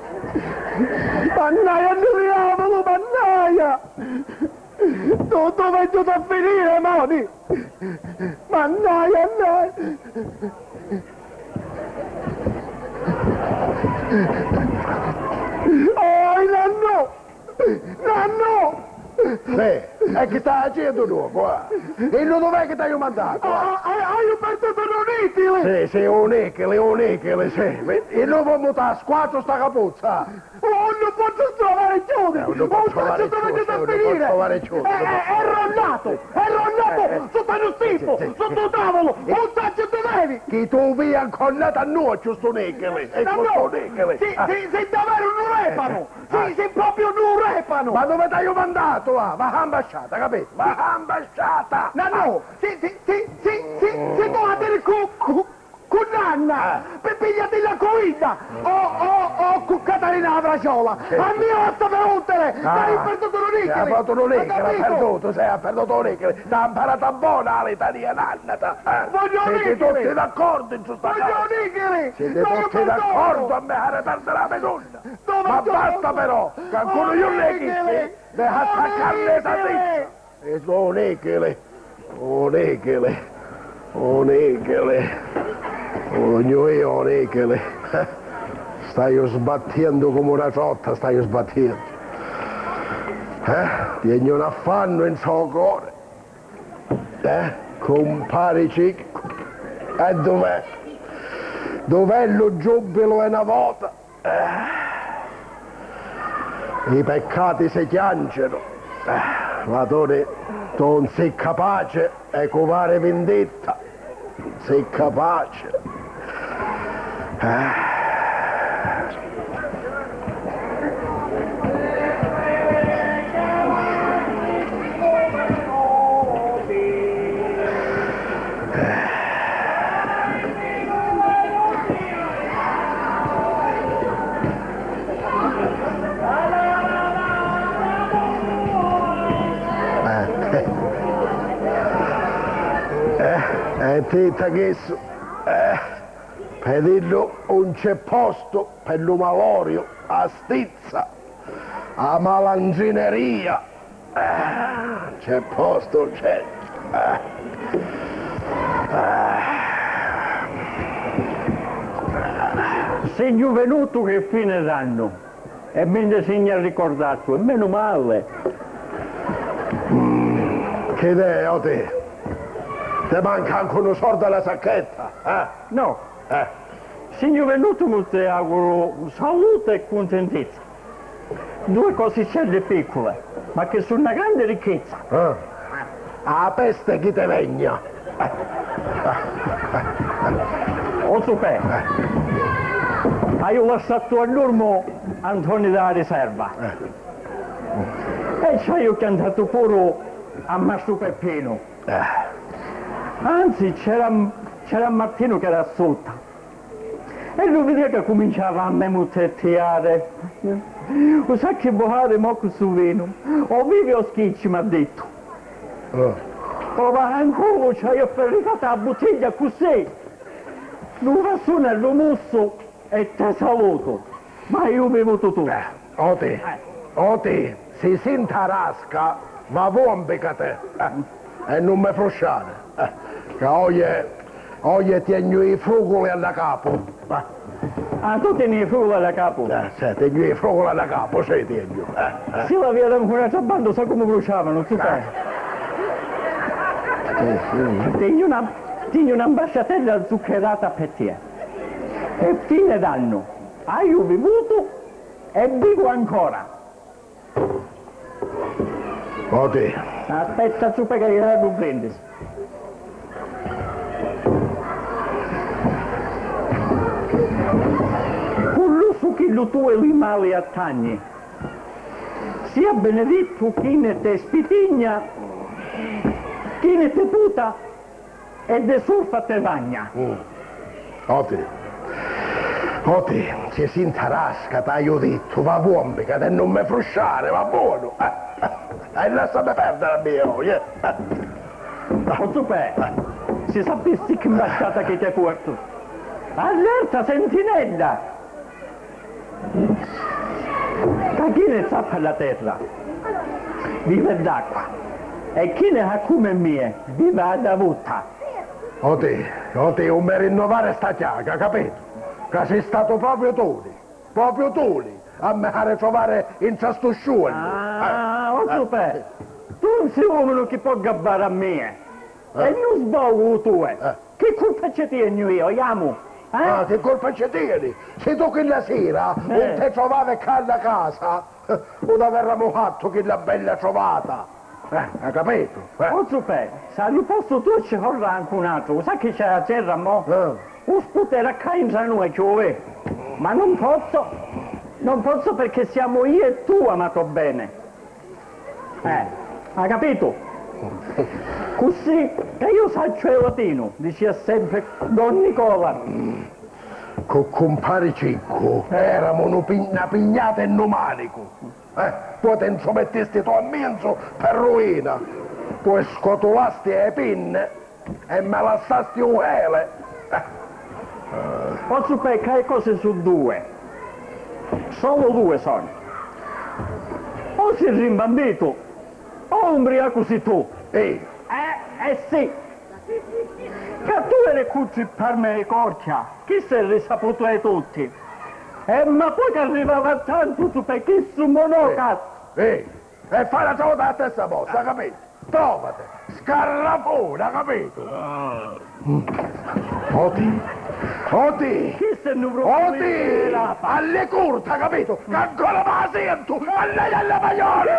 Mannaia al diavolo, mannaia! Dove è venuto a finire, Moni? Mannaia a lei! Oh, nanno! Nanno! Sì, e che stai facendo tu qua? E non dov'è che ti hai mandato? Ah, hai perduto un nicchile! Sì, sì, un nicchile, un nicchile, sì. E non può mutare a squattro sta capuzza. Oh, non posso trovare chiude! Non posso trovare dove da chiude, finire! non posso trovare chiude. È, è, è ronnato! È ronnato! Sotto lo schifo! sì, sì. Sotto il tavolo! Un sacco di nevi! Che tu via incornata a noi, giusto nicchile. E questo nicchile. Sì, sì, sei davvero un repano! Sì, sei proprio un repano! Ma dove ti hai mandato? Va, va ambasciata, capito? Va ambasciata! No, no! Sì, sì, sì, sì, sì, sì, tu la devi con... con Nanna! Per pigliarti la coida! O, o, o con Caterina la Braciola! A mia volta per utile! Hai perduto un nicchile! Hai perduto un nicchile, hai perduto, sei, hai perduto un nicchile! T'ha imparata buona l'italiana, Nanna! Voglio un Siete nicchile! tutti d'accordo in giusta Voglio cosa? un nicchile! Siete Non tutti lo d'accordo a perdono! me a retardare la medaglia! Dove Ma sono? basta però, che ancora Oh, io le nicchile! chiesto, deja Oh, attaccarle esa nicchile! pizza! E sono nicchile, oh nicchile, oh nicchile, ognuno io nicchile, stai sbattendo come una ciotta, stai sbattendo, eh? Tieni un affanno in suo cuore, eh? Compare cicco, e dov'è? Dov'è lo giubilo e una volta? Eh? I peccati si chianciano, eh? Ma tu non sei capace di covare vendetta, sei capace. Eh? E te ti ha chiesto, eh, per dirlo non c'è posto per lo malorio, a stizza, a malangineria, eh, c'è posto, c'è. Eh. Eh. Segno venuto che fine danno, e me ne segna ricordato, e meno male. Mm, che idea ho te? Ti manca anche uno sordo alla sacchetta, eh? No, Eh. segno venuto mi ti auguro salute e contentezza. Due cosicelle piccole, ma che sono una grande ricchezza. Eh. A peste chi te vegna. O super, hai lasciato all'urmo Antonio della riserva. E ci hai cantato pure a Mastro Peppino. Eh. Anzi, c'era, c'era Martino che era sotto. E lui vedeva che cominciava a memotteare. Lo sa che bucare mo questo vino? O vivi o schicci, mi ha detto. Eh. O va ancora, ci hai offerto la bottiglia così. Lo va su nello musso e te saluto. Ma io bevuto tu. Eh. O te, o te, si senta rasca, ma vombica te. Eh. E non mi frusciare. Eh. Che oggi, oggi tengo i frugoli alla capo. Eh. Ah, tu tieni il frugolo alla capo? Eh, sì, tengo i frugoli alla capo, sì, tengo. Eh. Eh. Se la via da ancora bando, so come bruciavano, tu sai. Tieni una, tieni un'ambasciatella zuccherata per te. E fine d'anno, hai bevuto e bevo ancora. O te. Aspetta, su perché la devo prendere. Cullo chi lo tu e lui male attagni. Sia benedetto chi ne te spitigna, chi ne te puta e de surfa te vagna. Mm. O te. O te, se si intarasca, t'hai detto, va bombica, e non mi frusciare, va buono. Eh. E lasciami perdere la mia moglie. O super, se sapessi che imbasciata che ti hai portato. Allerta sentinella! Da chi ne sa per la terra? Vive d'acqua. E chi ne ha come mie? Vive ad avuta. O te, o te, non mi rinnovare sta chiaga, capito? Che sei stato proprio tu. proprio tu lì, a me fare trovare in sto sciuolo. Ah, ho super. Tu non sei uomo che può gabbare a me. Eh. E non sbaglio tu. Eh. Che colpa c'è tieni io, amo? Eh? Ah, che colpa c'è tieni? Se tu quella sera Eh. non ti trovavi a casa, non avremmo fatto quella bella trovata. Eh, hai capito? Eh. Oh, super. Se al posto tu ci vorrà anche un altro. Sai che c'è la terra, mo? Eh. Un sputerà qua in noi, giove. Ma non posso. Non posso perché siamo io e tu amato bene. Eh, hai capito? Così che io saccio il latino, diceva sempre Don Nicola. Con compare Cicco eravamo una pignata e un manico. Eh, poi ti intromettesti tu a mezzo per ruina. Poi scotolasti le pinne e me lassasti un hele. Eh. Posso peccare cose su due. Solo due sono. O sei rimbambito, o ubriaco sei tu. Ehi, Eh, eh sì. Che tu eri cucci per me di corcia, chi si è risaputo ai tutti? Eh, ma poi che arrivava tanto tu perché su monocas. ehi, e fai la trovata a testa vostra, capito? Trovate, scarrafona, capito? Oti, Oti, Chi se ne Oti, alle curta, capito? Che ancora me la sento, a lei alla maglione!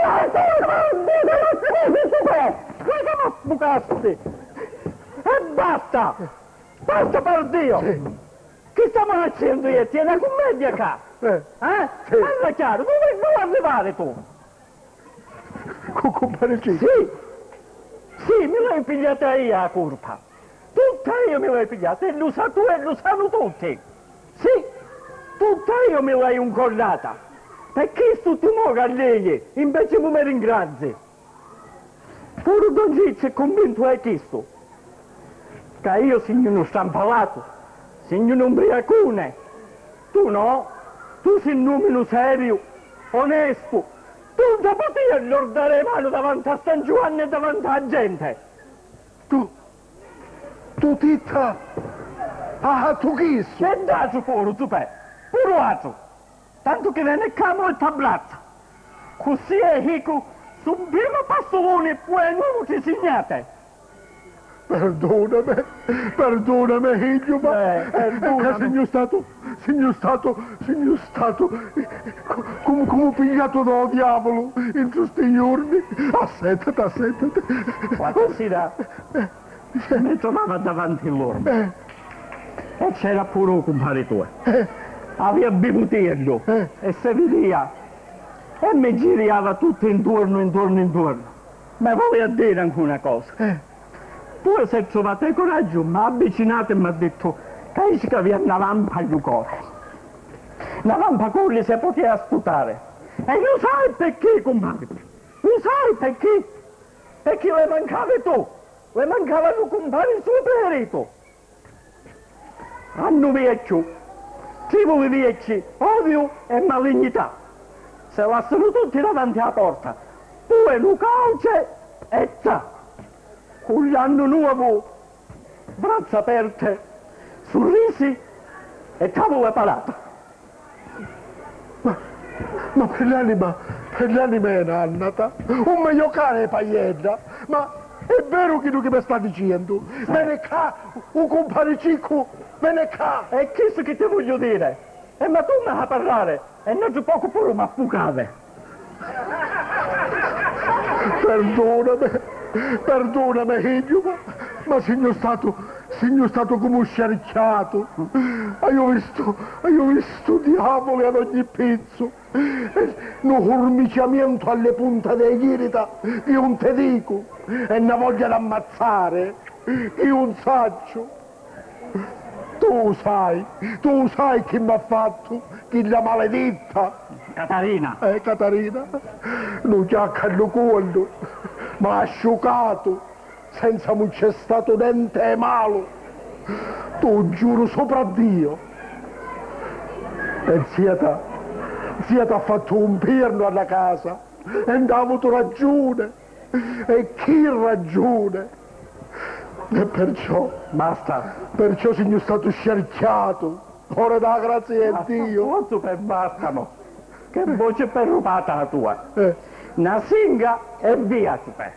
Cosa mi sbucasti? E basta! Basta per Dio! Che stiamo facendo io? Tieni una commedia qua! Eh, Eh? Sì. Parla chiaro, dove vuoi arrivare tu? con compare Cicco. Sì! Sì, me l'hai pigliata io la colpa! Tutta io me l'hai pigliata e lo sa tu e lo sanno tutti! Sì! Tutta io me l'hai incollata! Perché tu ti muovi a lei invece mi ringrazi? Pure Don Gizzi è convinto è questo. Che io sono uno stampalato, sono un ubriacone. Tu no? Tu sei un uomo serio, onesto. Tu non potevi allordare le mani davanti a San Giovanni e davanti alla gente. Tu, tu titta, ah, tu chi sei? Che dato pure, tu per, pure altro. Tanto che viene camo e t'abbraccia. Così è ricco, sul primo passolone e poi non ti segnate. Perdonami, perdonami, figlio, ma Eh, perdonami. è che signor stato, signor stato, signor stato, co- come, come pigliato da diavolo in questi giorni. Assettati, assettati. Quando si dà, mi trovava davanti a loro. Eh, E c'era pure un compare tuo. Aveva bevutello e si vedeva. E mi girava tutto intorno, intorno, intorno. Ma voleva dire anche una cosa. Poi si è trovato il coraggio, mi ha avvicinato e mi ha detto che che aveva una lampa al cuore. Una lampa con cui si poteva sputare. E lo sai perché, compare? Lo sai perché? Perché le mancava tu. Le mancavano compare suo perito. Hanno vecchio, triboli vecchi, odio e malignità. Se lasciano tutti davanti alla porta, poi lo calce e ta. Con l'anno nuovo, braccia aperte, sorrisi e tavola parata. ma, ma per l'anima, per l'anima è nata, un meglio cane paglietta, ma è vero che tu che mi sta dicendo? Viene qua, un compare Cicco, viene qua. E questo che ti voglio dire? E ma tu mi fai parlare, e non c'è poco pure mi affucave. Perdonami, perdonami, figlio, ma, ma signor stato, signor stato come un sciarciato. Io ho visto, io ho visto diavoli ad ogni pezzo. Un cormiciamento alle punte degli irita, io non te dico, e una voglia d'ammazzare, io non saccio. Tu sai, tu sai chi mi ha fatto, chi la maledetta. Catarina, Eh, Catarina, non giacca al collo, mi ha asciugato, senza non c'è stato niente malo. Tu giuro sopra Dio. E zia zia ha fatto un perno alla casa, e non ha avuto ragione, e chi ragione? E perciò, basta. perciò sono stato scerchiato, Ora da grazia di Dio. Forse per bastano. Che voce per rubata la tua. Eh. Una singa e via, super.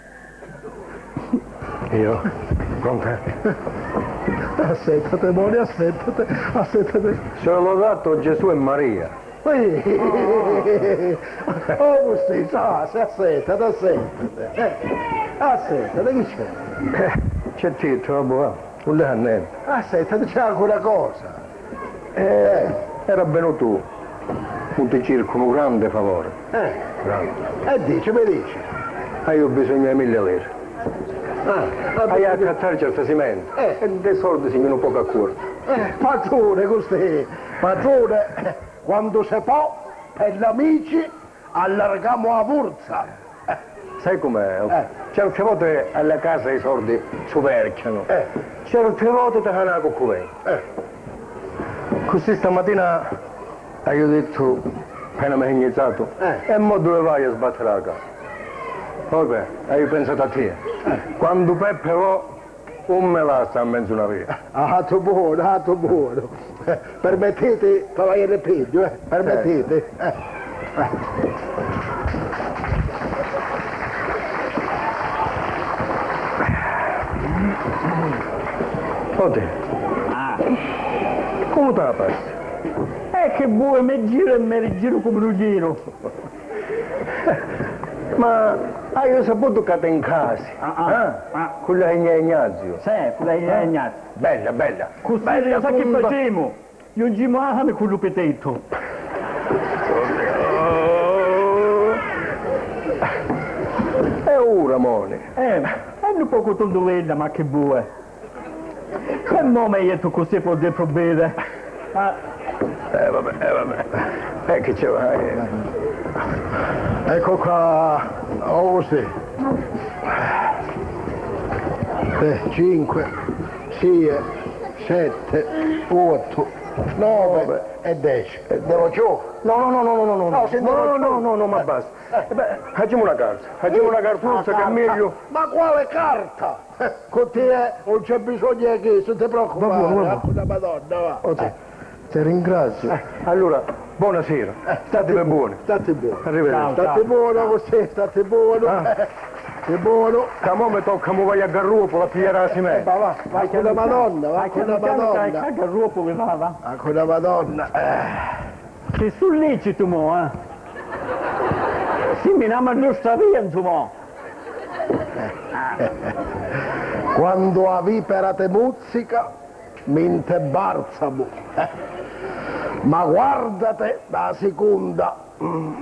Io? Con te? Assettate, Moni, assettate, assettate. Sono dato Gesù e Maria. Ehi, oh, sì, sa, si assettate, assettate. Eh, assettate, che c'è? Eh, c'è titolo, vabbè, non le ha niente. Assettate, c'è ancora cosa. Eh, era venuto tu. Un ti circolo, un grande favore. Eh, Grande. e dice, mi dice. Ah, io ho bisogno di mille lire. Ah, Hai a cattare certo cemento. Eh. E dei soldi si viene un po' a cuore. eh, padrone, così. Padrone, eh, quando si può, per gli amici, allarghiamo la forza. Sai com'è? Eh. Certe volte alla casa i soldi superchiano. Eh. Certe volte ti fanno la coccuvei. Eh. Così stamattina hai detto, appena mi hai iniziato, Eh. e mo dove vai a sbattere la casa? Vabbè, hai pensato a te. Quando Peppe va, un me la sta in mezzo una via. Ah, tu buono, ah, tu buono. Eh, permettete, cavaliere Repedio, eh, permettete. Eh. Eh. Oddio, Ah, come te la passi? e che vuoi, me giro e me rigiro come un giro. Ma hai saputo che te in casa? Ah, ah, ah. Con la Ignazio. Sì, lei è ignazio. Bella, bella. Così, Bella sa che tumba. facciamo? Io non ci muovo con l'upetetto. E ora, Moni? Eh, è un poco tondolella, ma che vuoi? Che nome hai detto così può dire problemi? Ah, Eh vabbè, eh vabbè. Eh che ci vai? Ecco qua, oh sì. Eh, cinque, sei, sette, otto, nove e dieci. Eh, Devo giù? No, no, no, no, no, no, no, No, se no, non- no, no, no, ma basta. Eh, beh, facciamo una carta, facciamo una cartuzza che è meglio. Ma quale carta? Eh, Con te non c'è bisogno che non ti preoccupare. Va buono, va eh, con la Madonna, va. Ok, ti ringrazio. Allora, buonasera, state per buoni. State buono. Arrivederci. State buono così, state buono. Ah. State buono. Da mo' mi tocca mo vai a Garruopola a pigliare la semente. Va, va, vai con la Madonna, vai con la Madonna. che ruopo che va, va. Va con la Madonna. Eh. Sei sul lecito, mo, eh. Sì, mi nama non sta via, insomma. Quando a vipera te muzzica, minte barzamo. Eh. Ma guardate la seconda. Mm.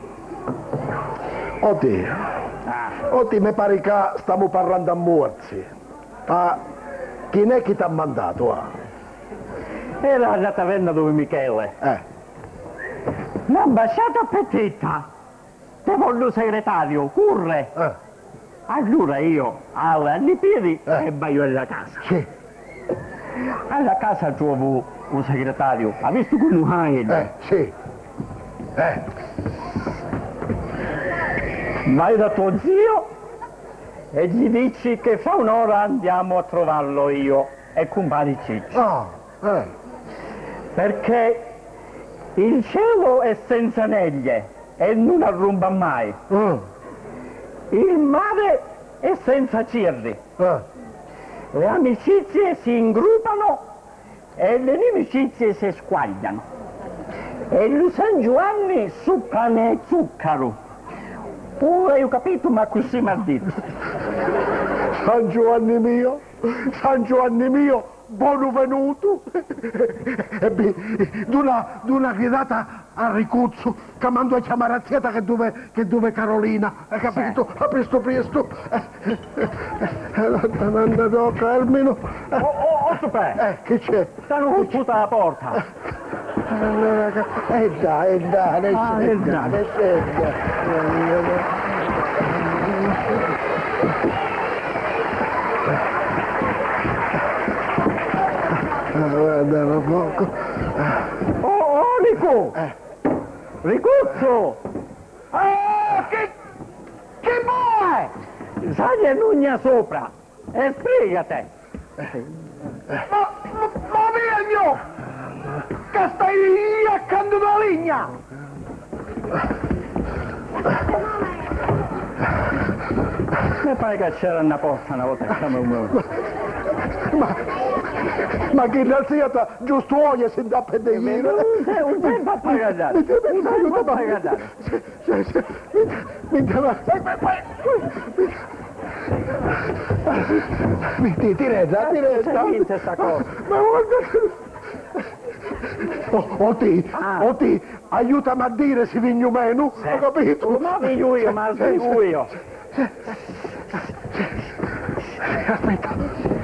Oddio. Oddio, mi pare che stiamo parlando a morsi. Ma chi è che ti ha mandato? Ah? Era la taverna dove Michele. Eh. L'ambasciata petita. Te voglio segretario, curre. Eh. Allora io, alla di piedi Eh. e vai alla casa. Sì. Alla casa trovo un segretario. Ha visto come hai? Eh, sì. Eh. Vai da tuo zio e gli dici che fra un'ora andiamo a trovarlo io e compare Ciccio. Ah, eh. Perché il cielo è senza neglie e non arrumba mai. Mm. Il mare è senza cirri. Eh. Le amicizie si ingruppano e le inimicizie si squagliano. E il San Giovanni su pane e zucchero. Ora ho capito, ma così mi ha detto. San Giovanni mio, San Giovanni mio, buono venuto. E beh, d'una, d'una gridata a Ricuzzo, che mando a chiamare a zieta che dove, che dove Carolina, hai capito? A presto presto. Non do Carmino. Oh, oh, oh, super! Eh, che c'è? Stanno tutta la porta. Eh dai, eh dai, ne Ah, eh scenda, dai. ne scenda. Guarda un poco. Oh, oh, Rico! Eh. Ricuzzo! Oh, che... che vuoi? Sai che nugna sopra e sbrigate! Ma, ma, ma meglio! che stai accanto alla linea? Mi pare che c'era una porta una volta che siamo un Ma, ma che innalziata giusto oggi si dà per dei giri? Un tempo a pagare. Un tempo a pagare. Mi Mi ti ti resta, ti resta. Vince sta cosa. Ma guarda. Oh, oh ti, oh ti, aiutami a dire se vigno meno, ho capito? Ma viglio io, ma spiego io. Aspetta.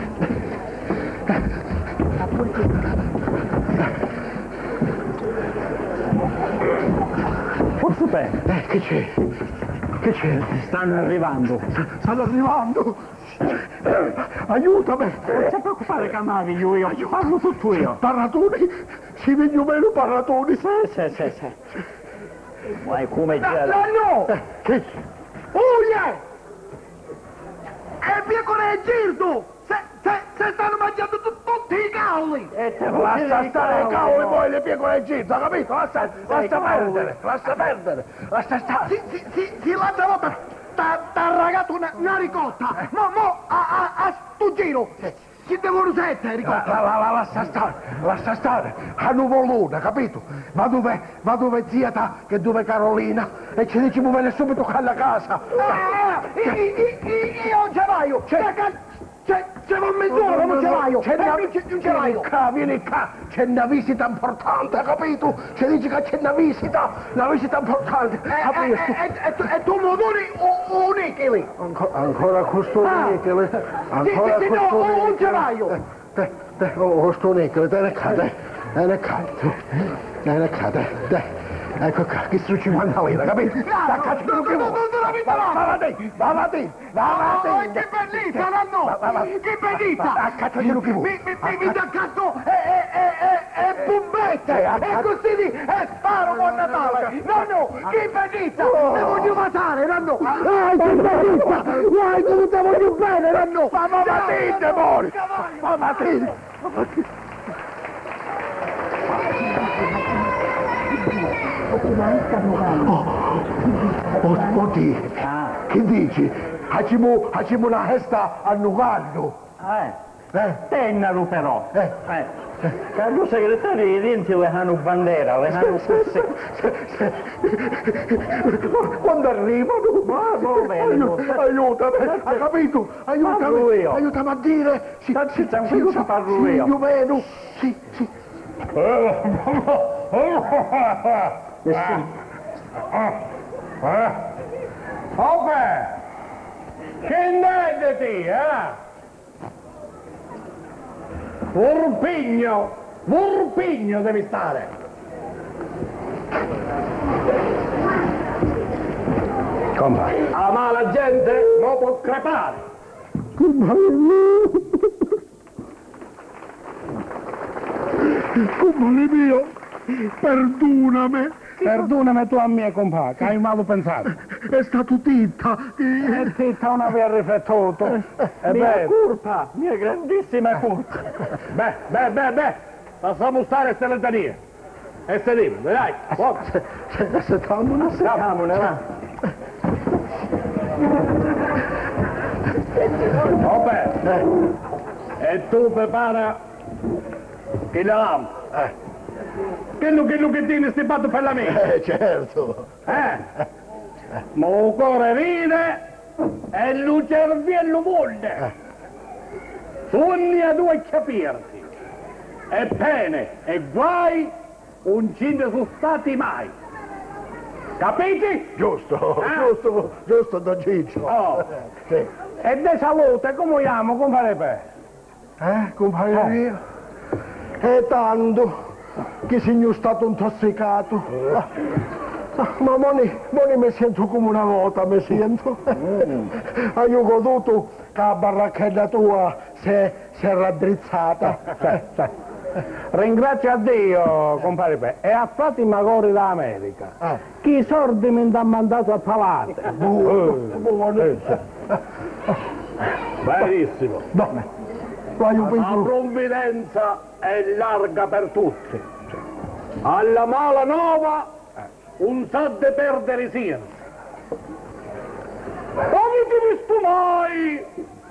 Forse bene. Eh, che c'è? Che c'è? Stanno arrivando. Stanno arrivando. Eh, aiutami. Non ti preoccupare che mi viglio io. Parlo tutto io. Parratoni? Si vigno meno parratoni? Sì, sì, sì, sì. Ma è come No, già... no! Eh, che? Uie! E via con il girdo! Se, se, se stanno mangiando tu, tutti i caoli! E te Lascia stare i cavoli poi le piegole gizzo, capito? Lascia, lascia cavoli. perdere, lascia perdere, lascia stare. Si, si, si, si l'altra volta t'ha ragato una, una ricotta! Mo, mo, a, a, a sto giro! Ci devono sette La, ricotta! la, la, la, lascia stare, lascia stare, a nuvolona, capito? Va dove, va dove zia ta, che dove Carolina, e ci dici mu viene subito alla casa. Ah, io, io ce l'ho! C'è, c'è, c'è un mezz'ora, non ce l'ho! C'è una, Non ce vieni l'ho! qua, vieni qua, c'è una visita importante, capito? Ci dici che c'è una visita, una visita importante. E, e, e, e tu mi doni un nichili! Ancora, ancora questo Ah. nichele, ancora sì, sì, questo no, un nichele. gelaio. Te, te, oh, questo nichele, te ne cade, te ne cade, te ne cade, te. Ecco qua, che su cinquanta lire, capito? Da cazzo no, che no, vuoi? no, no, no, Va no, no. avanti, va avanti, va Oh, avanti. che bellezza, Nanno! Va- va- va- Che bellezza! A cazzo di che vuoi? Mi, mi, mi, mi dà cazzo e, e, e, e bombette! Eh, a E cazzo- così lì, e sparo buon Natale! Nanno, che bellezza! Te voglio matare, Nanno! Ah, che bellezza! Guai, come te voglio bene, Nanno! Ma ma ma dite, amore! Cavallo! Ma ma dite! Oh, oh, oh, di, che dici? Facciamo, facciamo una festa a Nugallo. Eh, Eh? tennalo però. Eh. Eh. Carlo segretario di Renzi le hanno bandera, le hanno queste... Quando arrivano, Ma va bene, aiutami, aiutami, hai capito? Parlo Aiutami, io. aiutami a dire. Sì, Stai tranquillo, sì, parlo sì, io. Io meno, sì, sì. Eh sì. Ok, scendete, eh? Vorpigno, Vorpigno devi stare. Compa, la mala gente non può crepare. Compare mio, perdonami. Perdonami tu a me, compa, che hai mal pensato. È stato Titta. E ti non aver riflettuto. E Mia beh, colpa, mia grandissima colpa. beh, beh, beh, beh, lasciamo stare queste letanie. E sediamo, dai, forza. Settamone. Siamone, va. Vabbè, e tu prepara che la lampa. Eh, Quello che che tieni stipato per la mia. eh, certo. Eh? Ma il cuore ride e il cervello vuole. Sogni a due capirti. E pene e guai non ci ne sono stati mai. Capiti? Giusto, Eh? giusto, giusto, Don Ciccio. Oh. Sì. E de salute, come vogliamo, compare per? Eh, compare mio? È tanto che sono stato intossicato. Ah, ah, ma moni, moni mi sento come una volta, mi sento. Ah, io ho goduto che la barracchetta tua si è, si è raddrizzata. Ringrazio a Dio, compare per. E a Fatima Gori d'America. Ah. Chi i sordi mi hanno mandato a Palate. Buono, buono. Benissimo. No, ma io La penso... provvidenza è larga per tutti. Alla mala nova, un sa de perdere sienza. Avete visto mai?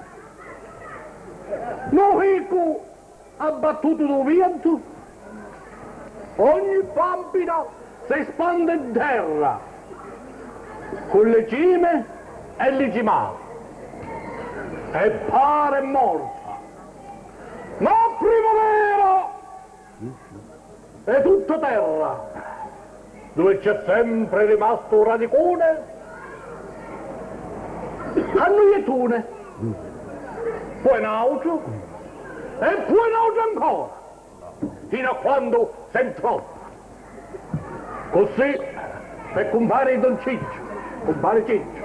No ricco abbattuto dal vento? Ogni pampina si spande in terra, con le cime e le cimali, e pare morta. Ma primavera è tutta terra, dove c'è sempre rimasto un radicone, annoietune, poi un altro, e poi un altro ancora, fino a quando si entrò. Così per compare Don Ciccio, compare Ciccio.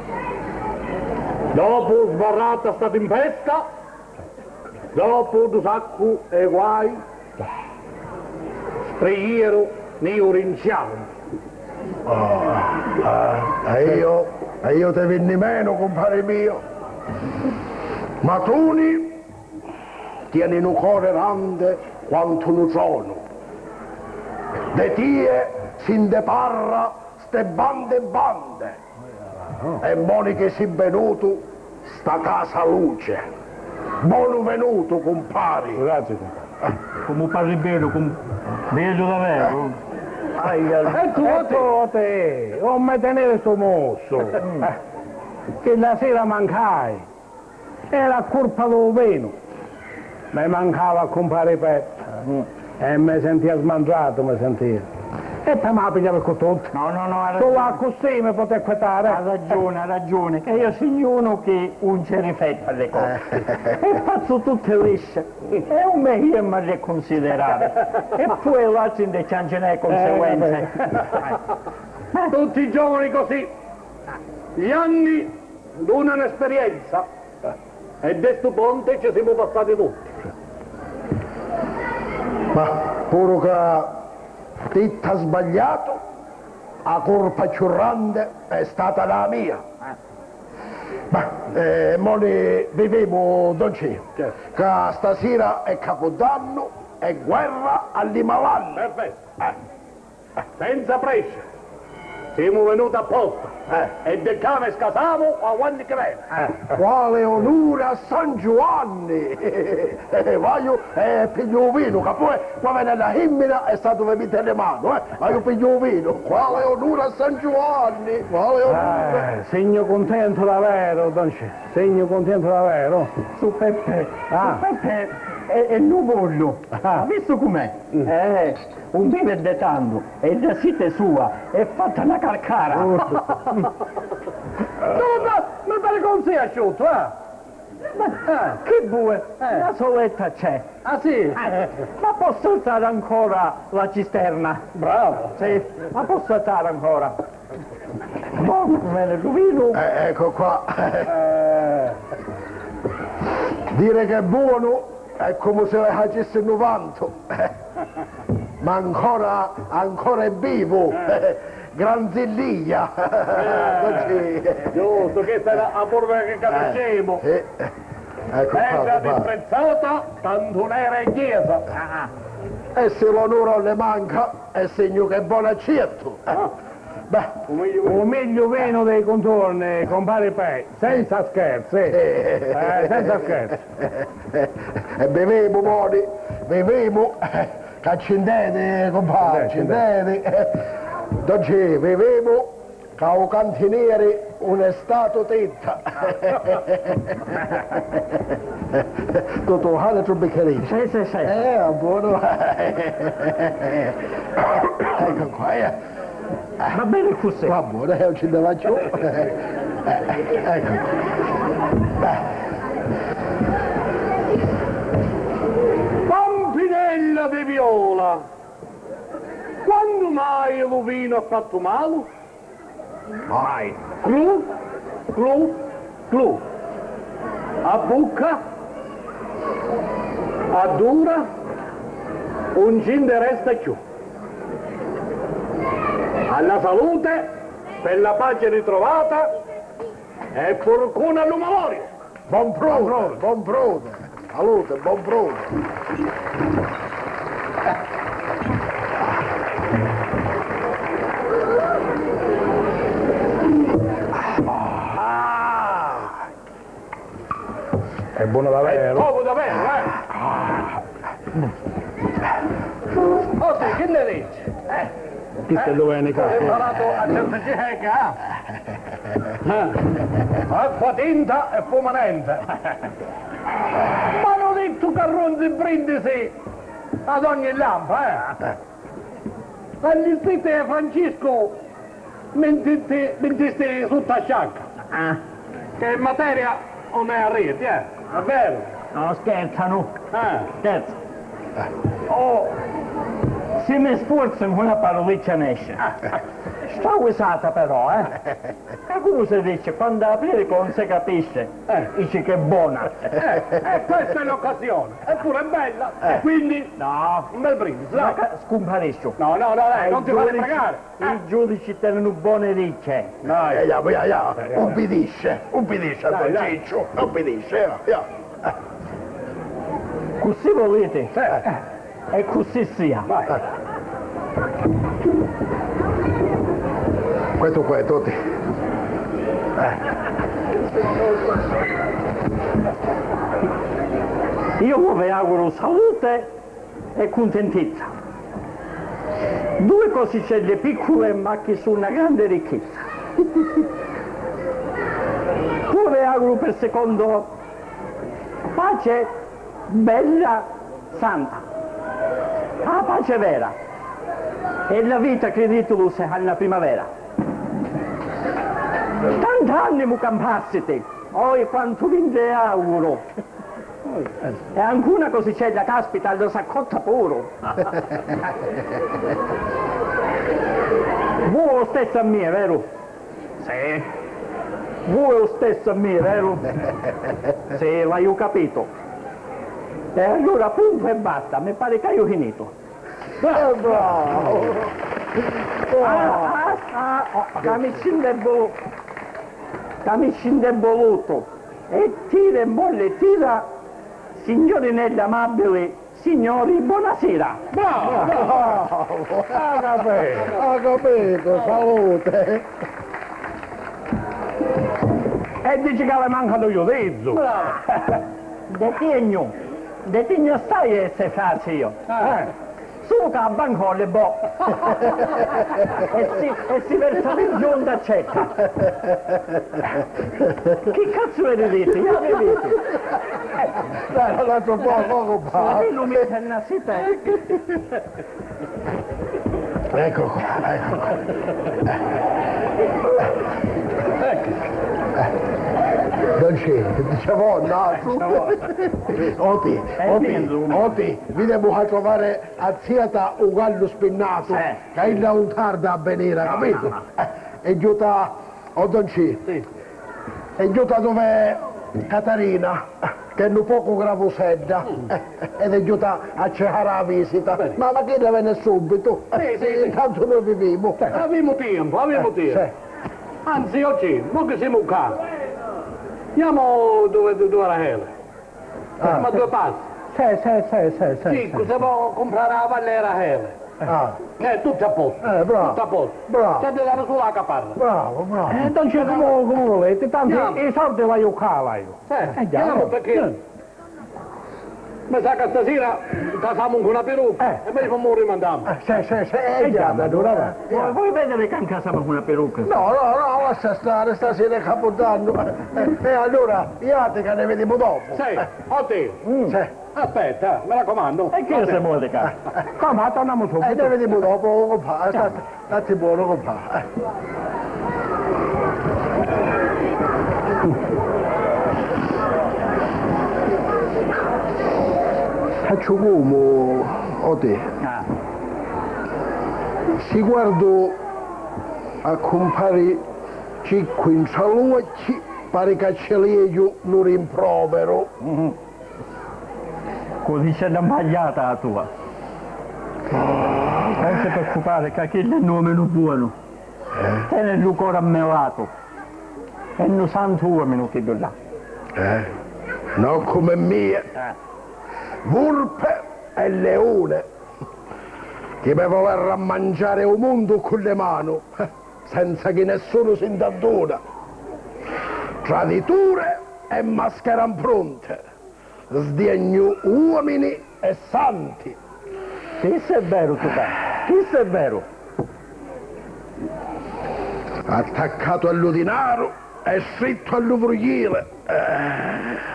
Dopo sbarrata stato in pesca, dopo due sacco e guai, streghiero ne orinziamo. Ah, e io, e io te venni meno, compare mio. Ma tu ni tieni un cuore grande quanto un sono. De tie sin de parra ste bande e bande. E moni che si venuto sta casa luce. Buono venuto, compari. Grazie, compare. Come parli bene, com... vedo davvero. E tu a te, te, non mi tenere sto mosso, eh, che la sera mancai, era colpa del vino, mi mancava a compare Petto, e mi sentia smangiato, mi sentia. E poi mi ha pigliato con tutto. No, no, no, ha Tu ragione. là così mi potevi acquetare. Ha ragione, ha ragione, che io sono uno che non ci riflette alle cose. E faccio tutte lisce. E un me io mi riconsiderare. E poi l'altro invece non ce n'è conseguenze. Tutti i giovani così, gli anni donano un'esperienza, e da sto ponte ci siamo passati tutti. Ma pure che ti ha sbagliato, la colpa più grande è stata la mia. Ma eh, moni vivevo, Don Cio, che stasera è Capodanno e guerra all'Himalaya. Perfetto. Eh. Senza pressa. Siamo venuti apposta. Eh. E del cave scasavo a quando che viene. Eh. Quale onore a San Giovanni! Eh, voglio eh, piglio vino, che poi qua viene la hemmina è stato venite le mani, eh? Voglio piglio vino. Quale onore a San Giovanni! Quale onore! Eh, segno contento davvero, Don Cio. Segno contento davvero. Su Peppe, Ah. su Peppe è, è nuvollo. Ah. Ha visto com'è? Eh, un vive de tanto, e la site sua, è fatta una calcara. Tu, ma, ma per come sei asciutto, eh? Ma che bue, Eh. la soletta c'è. Ah sì? Eh, ma posso stare ancora la cisterna? Bravo. Sì, ma posso stare ancora? Buono, me ne rovino. Eh, ecco qua. Eh, Dire che è buono è come se facesse novanta. Ma ancora, ancora è vivo. Granzillia. Così. giusto, che sarà a porva che capiscemo. Eh, ecco È qua, già qua. disprezzata, tanto non era in chiesa. E se l'onore le manca è segno che è buono accetto. Beh, O meglio vino dei contorni, compare Pei, senza scherzi. Eh, senza scherzi. e bevevo, mori, bevevo, che accendete, compadre, accendete. Oggi bevevo, che o cantiniere un è stato tetta. Tutto un altro bicchierino. Sì, sì, sì. Eh, buono. Ecco qua, eh. Va bene così. Va buono, non ci dava giù. Ecco. Pampinella di viola, quando mai il vino ha fatto male? Mai. Clu, clu, clu. A bucca, a dura, un gin ne resta più. Alla salute, per la pace ritrovata e fortuna all'umorio. Buon prodo, buon prodo. Salute, buon prodo. È buono davvero. È proprio davvero, eh? Oggi, che ne dici? Eh? Chi te lo viene Ho imparato a certa cieca, eh? Acqua tinta e fumanente. Ma non detto carronzi brindisi ad ogni lampa, eh? Agli stretti di Francesco mentisti sotto a sciacca. Ah, Che in materia non è a rete, eh? È vero? no, scherzano. Eh? Scherzo. Oh, se mi sforzo in una paroliccia ne esce. Sta usata però, eh? Qualcuno si dice, quando aprire non si capisce, Eh. dice che è buona. Eh, eh, questa è l'occasione, eppure è bella, e quindi No, un bel brindisi, dai. scomparisco. No, no, no, dai, non ti fate giudici- pagare. I giudici tengono buone ricce. Dai, Eh, ja, ja, ja, ubbidisce, ubbidisce Dai, al dai. Ciccio, ubbidisce, ja, ja. Così volete? eh, E così sia. vai. Questo qua è tutti. Io vi auguro salute e contentezza. Due cosicelle piccole ma che sono una grande ricchezza. Poi vi auguro per secondo pace bella, santa. La pace vera. E la vita creditolosa alla primavera. Tanti anni mu campassite, oi quanto vi ne auguro. E anche una cosicella, caspita, lo s'accotta puro. Voi lo stesso a me, vero? Sì. Voi lo stesso a me, vero? Sì, l'hai capito. E allora punto e basta, mi pare che io finito. Eh, bravo! Ah, ah, ah, oh, che mi scinde che mi scinde voluto. E tira e molle, tira. Signori Nelli amabili, signori, buonasera. Bravo, bravo. Ha capito, ha capito, salute! E dici che le mancano io dezzo. Detegno, detegno stai e se faccio io. Eh, Su che a banco le bo. e, si, e si versa in giunta accetta. Che cazzo è dite? Io vedete? Dai, un altro poco, Ma compadre. non mi fa una sita. Ecco qua, ecco qua. Non c'è, diciamo, no, su. Oti, Oti, Oti, veniamo a trovare a Ziata un gallo spinnato, Eh. che è un tarda a venire, capito? Eh, E giuta, o non c'è, e giuta dove Catarina, che è un poco gravosedda, eh, ed è giuta a cercare la visita. Ma, ma che ne viene subito? Sì, sì, sì. Intanto noi viviamo. abbiamo tempo, abbiamo tempo. Sì. Anzi, oggi, mo che siamo qua, andiamo dove, dove era Hele. Siamo a due passi. Sì, sì, sì, sì, sì. Sì, cosa può comprare la vallera Hele? Ah, Eh, tutto a posto. Eh, bravo. Tutto a posto. Bravo. C'è da dare sulla caparra. bravo, bravo. E non c'è come, come volete, tanto Andiamo. i soldi la io cala io. Sì, Eh, andiamo andiamo. perché mi sa che stasera facciamo anche una perucca Eh. e poi facciamo rimandiamo. Eh, Sì, sì, sì, è già, allora va. Vuoi vuoi vedere che anche siamo con una perucca? No, no, no, lascia stare, stasera è Capodanno. E eh, allora, iate che ne vediamo dopo. Sì, a te. Sì. Aspetta, mi raccomando. E che se muove qua? Come, torniamo E subito. ne vediamo dopo, compadre. State, state buono, compadre. Faccio come, o te, Ah, si guardo a compare Cicco in salute, pare che ce l'io non rimprovero. così c'è la sbagliata la tua. Non ti preoccupare che quello è il nome non buono. Tiene il cuore ammelato. E non santo uomini che do là. Eh? Non come mia. Volpe e leone, che mi voler a mangiare il mondo con le mani, senza che nessuno si indaddona. Traditure e maschera pronte. sdegno uomini e santi. Questo è vero, Tupè, questo è vero. Attaccato all'udinaro e scritto all'uvrugliere. Eh.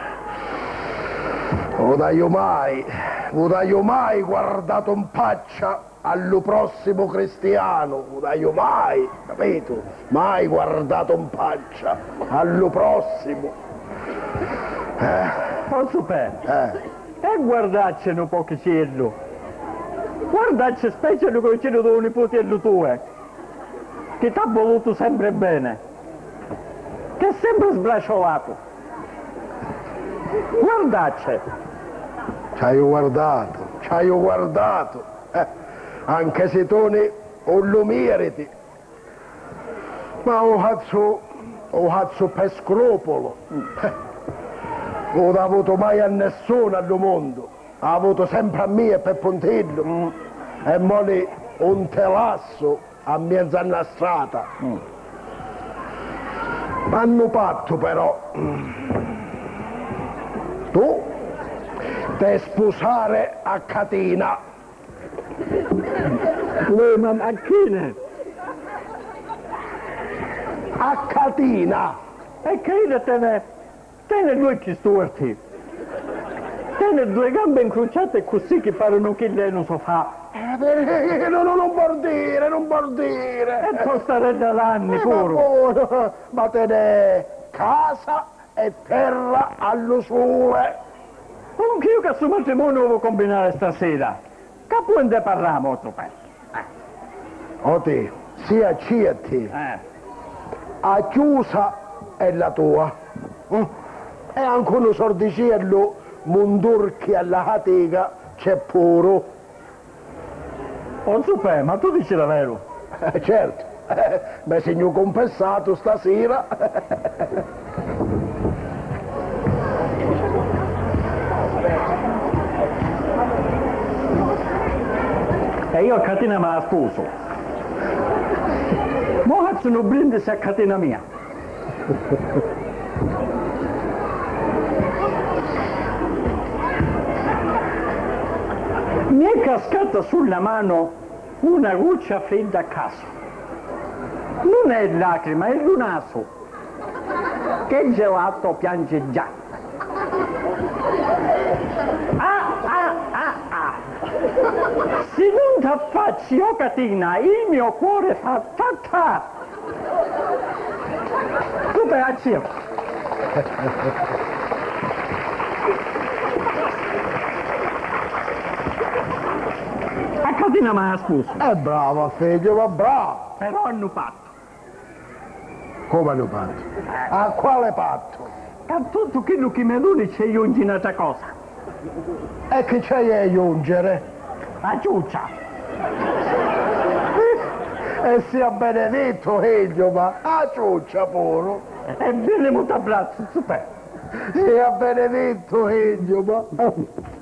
Non hai mai, non hai mai guardato in faccia allo prossimo cristiano, non hai mai, capito? Mai guardato in faccia allo prossimo. Eh. Posso per? Eh. E guardacci un pochettino. Guardacci specie il cucino tuo nipotello tuo, che ti ha voluto sempre bene, che è sempre sbracciolato. Guardacci. Ci hai guardato, ci hai guardato, eh, anche se tu ne non lo meriti. Ma ho fatto, ho fatto per scrupolo. Eh, non ho avuto mai a nessuno al mondo, ho avuto sempre a me e per Pontello. Mm. E mo lì un telasso a mezzo alla strada. Mm. Hanno fatto però. Tu te sposare a Catina. Le macchine. A Catina. E che te ne... te ne due chi storti. Te ne due gambe incrociate così che parlano che lei non so fa. Eh, non, non vuol dire, non vuol dire. E tu stare da anni eh, pure. Ma, ma te ne casa e terra allo sole. Anch'io che sul matrimonio devo combinare stasera. Che puoi ne parliamo, Tupè? O te, sia C a te. Eh. A chiusa è la tua. Mm? E anche uno sordicello mondurchi alla fatica c'è puro. Oh, Tupè, ma tu dici la vero? Eh, certo, eh, mi segno confessato stasera. E io a Catina me la sposo. Mo faccio un brindisi a Catina mia. Mi è cascata sulla mano una goccia fredda a caso. Non è lacrima, è il naso. Che gelato piange già. Ah, ah, ah, ah. Se non ti affacci, oh Catina, il mio cuore fa ta-ta. Tu per la circa. A Catina mi ha sposo. È brava figlio, ma bravo. Però hanno fatto. Come hanno fatto? A quale patto? A tutto quello che mi doni c'è io un'altra cosa. E che c'hai a giungere? La ciuccia. E sia benedetto figlio, ma a ciuccia puro. E bene molto abbraccio, super. Sia benedetto figlio, ma...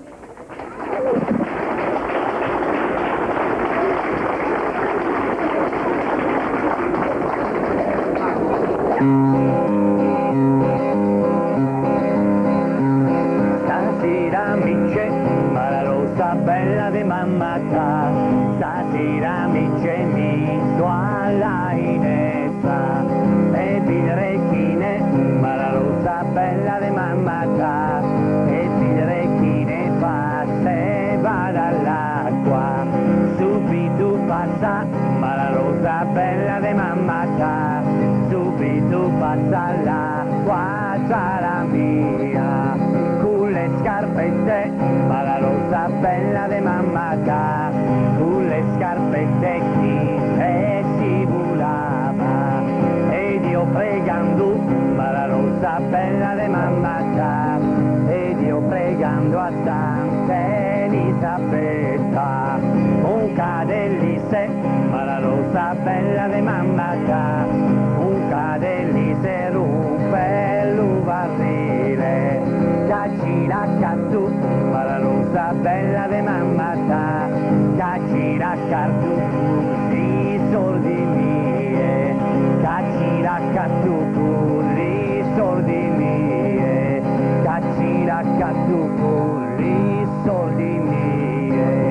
Stasera mi c'è, ma la rosa bella di mamma ta. Stasera mi c'è, mi sto alla inessa. E pirettine, ma la rosa bella di mamma ta. E pirettine passa e va dall'acqua. Subito passa, ma la rosa bella di mamma ta. Subito passa l'acqua, sarà mia. Con le scarpette, ma la rosa bella di mamma ta. Con le scarpette chi e si volava. Ed io pregando, ma la rosa bella di mamma ta. Ed io pregando a Santa Elisabetta. Un cadellisse, ma la rosa bella di mamma ta. Un cadellisse ruppe l'uvarile. Cacci la cattu, ma la rosa bella di mamma ta. Cacci la cattu, i soldi mie. Cacci la cattu, i soldi mie. Cacci la cattu. dopo i soldi miei.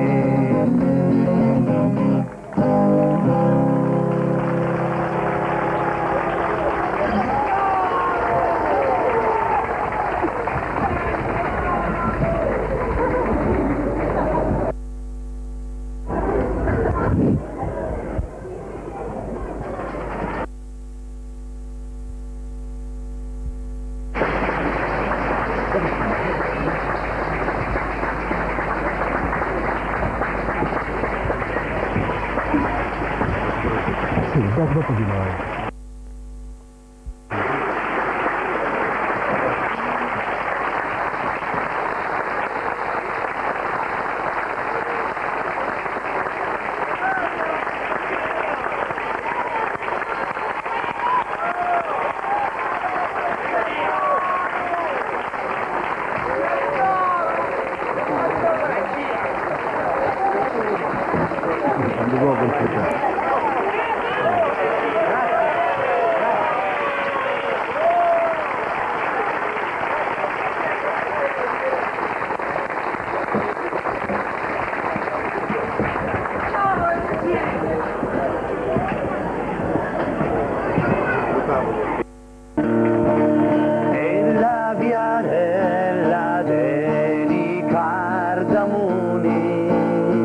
Sì, dopo di noi. E la viarella dei cardamoni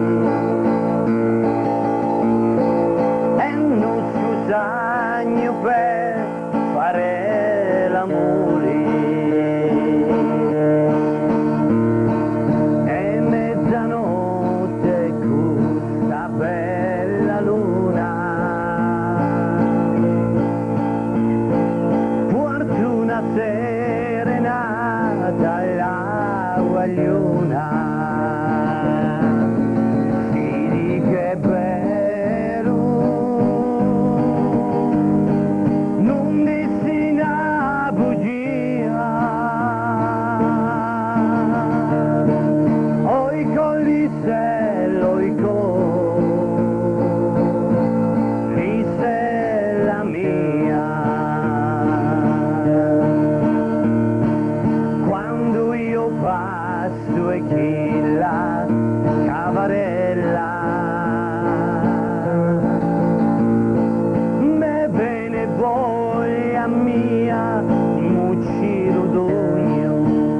è un scusagno per fare l'amore. E mezzanotte questa bella luna una serenata alla guagliona. Sì, che bello, non dissi una bugia. Oi collisello, oi collisella mia. Passo e chi la cavarella me bene voglia mia muciro d'ogno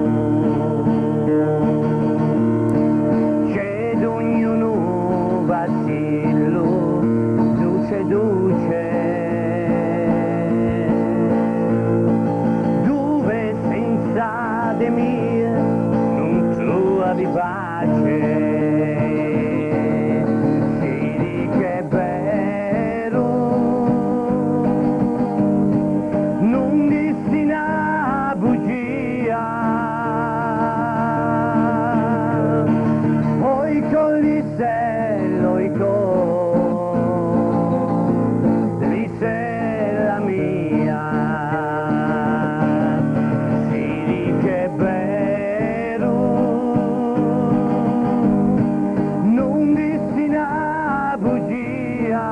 c'è d'ognuno vacillo duce duce dove senza de mia di pace. Sì, che bello, non dissi una bugia. Oi collisello, oi collisella mia. Sì, che bello, non dissi una bugia.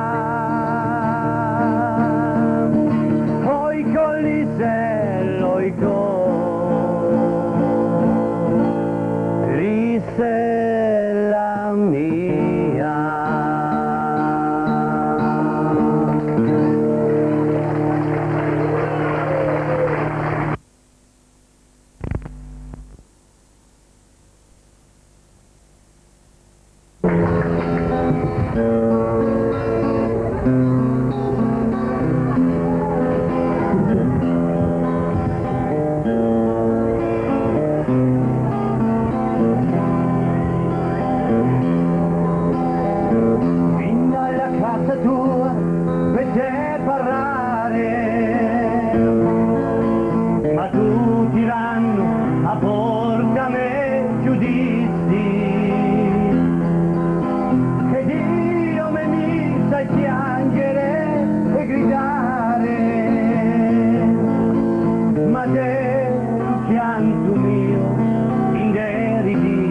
Oi collisello, oi collisella mia. Fino alla casa tua per te parlare, ma tu tiranno a porta me giudizi, che Dio me mi sai piangere e gridare, ma te il pianto mio inderidisti.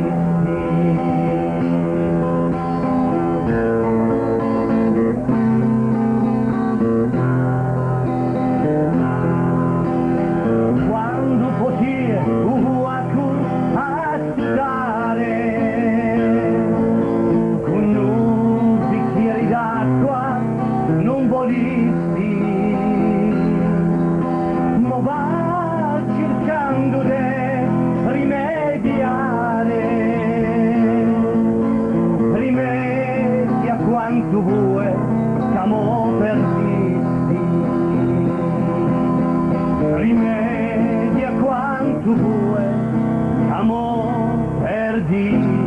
tu vuoi, amor perdi.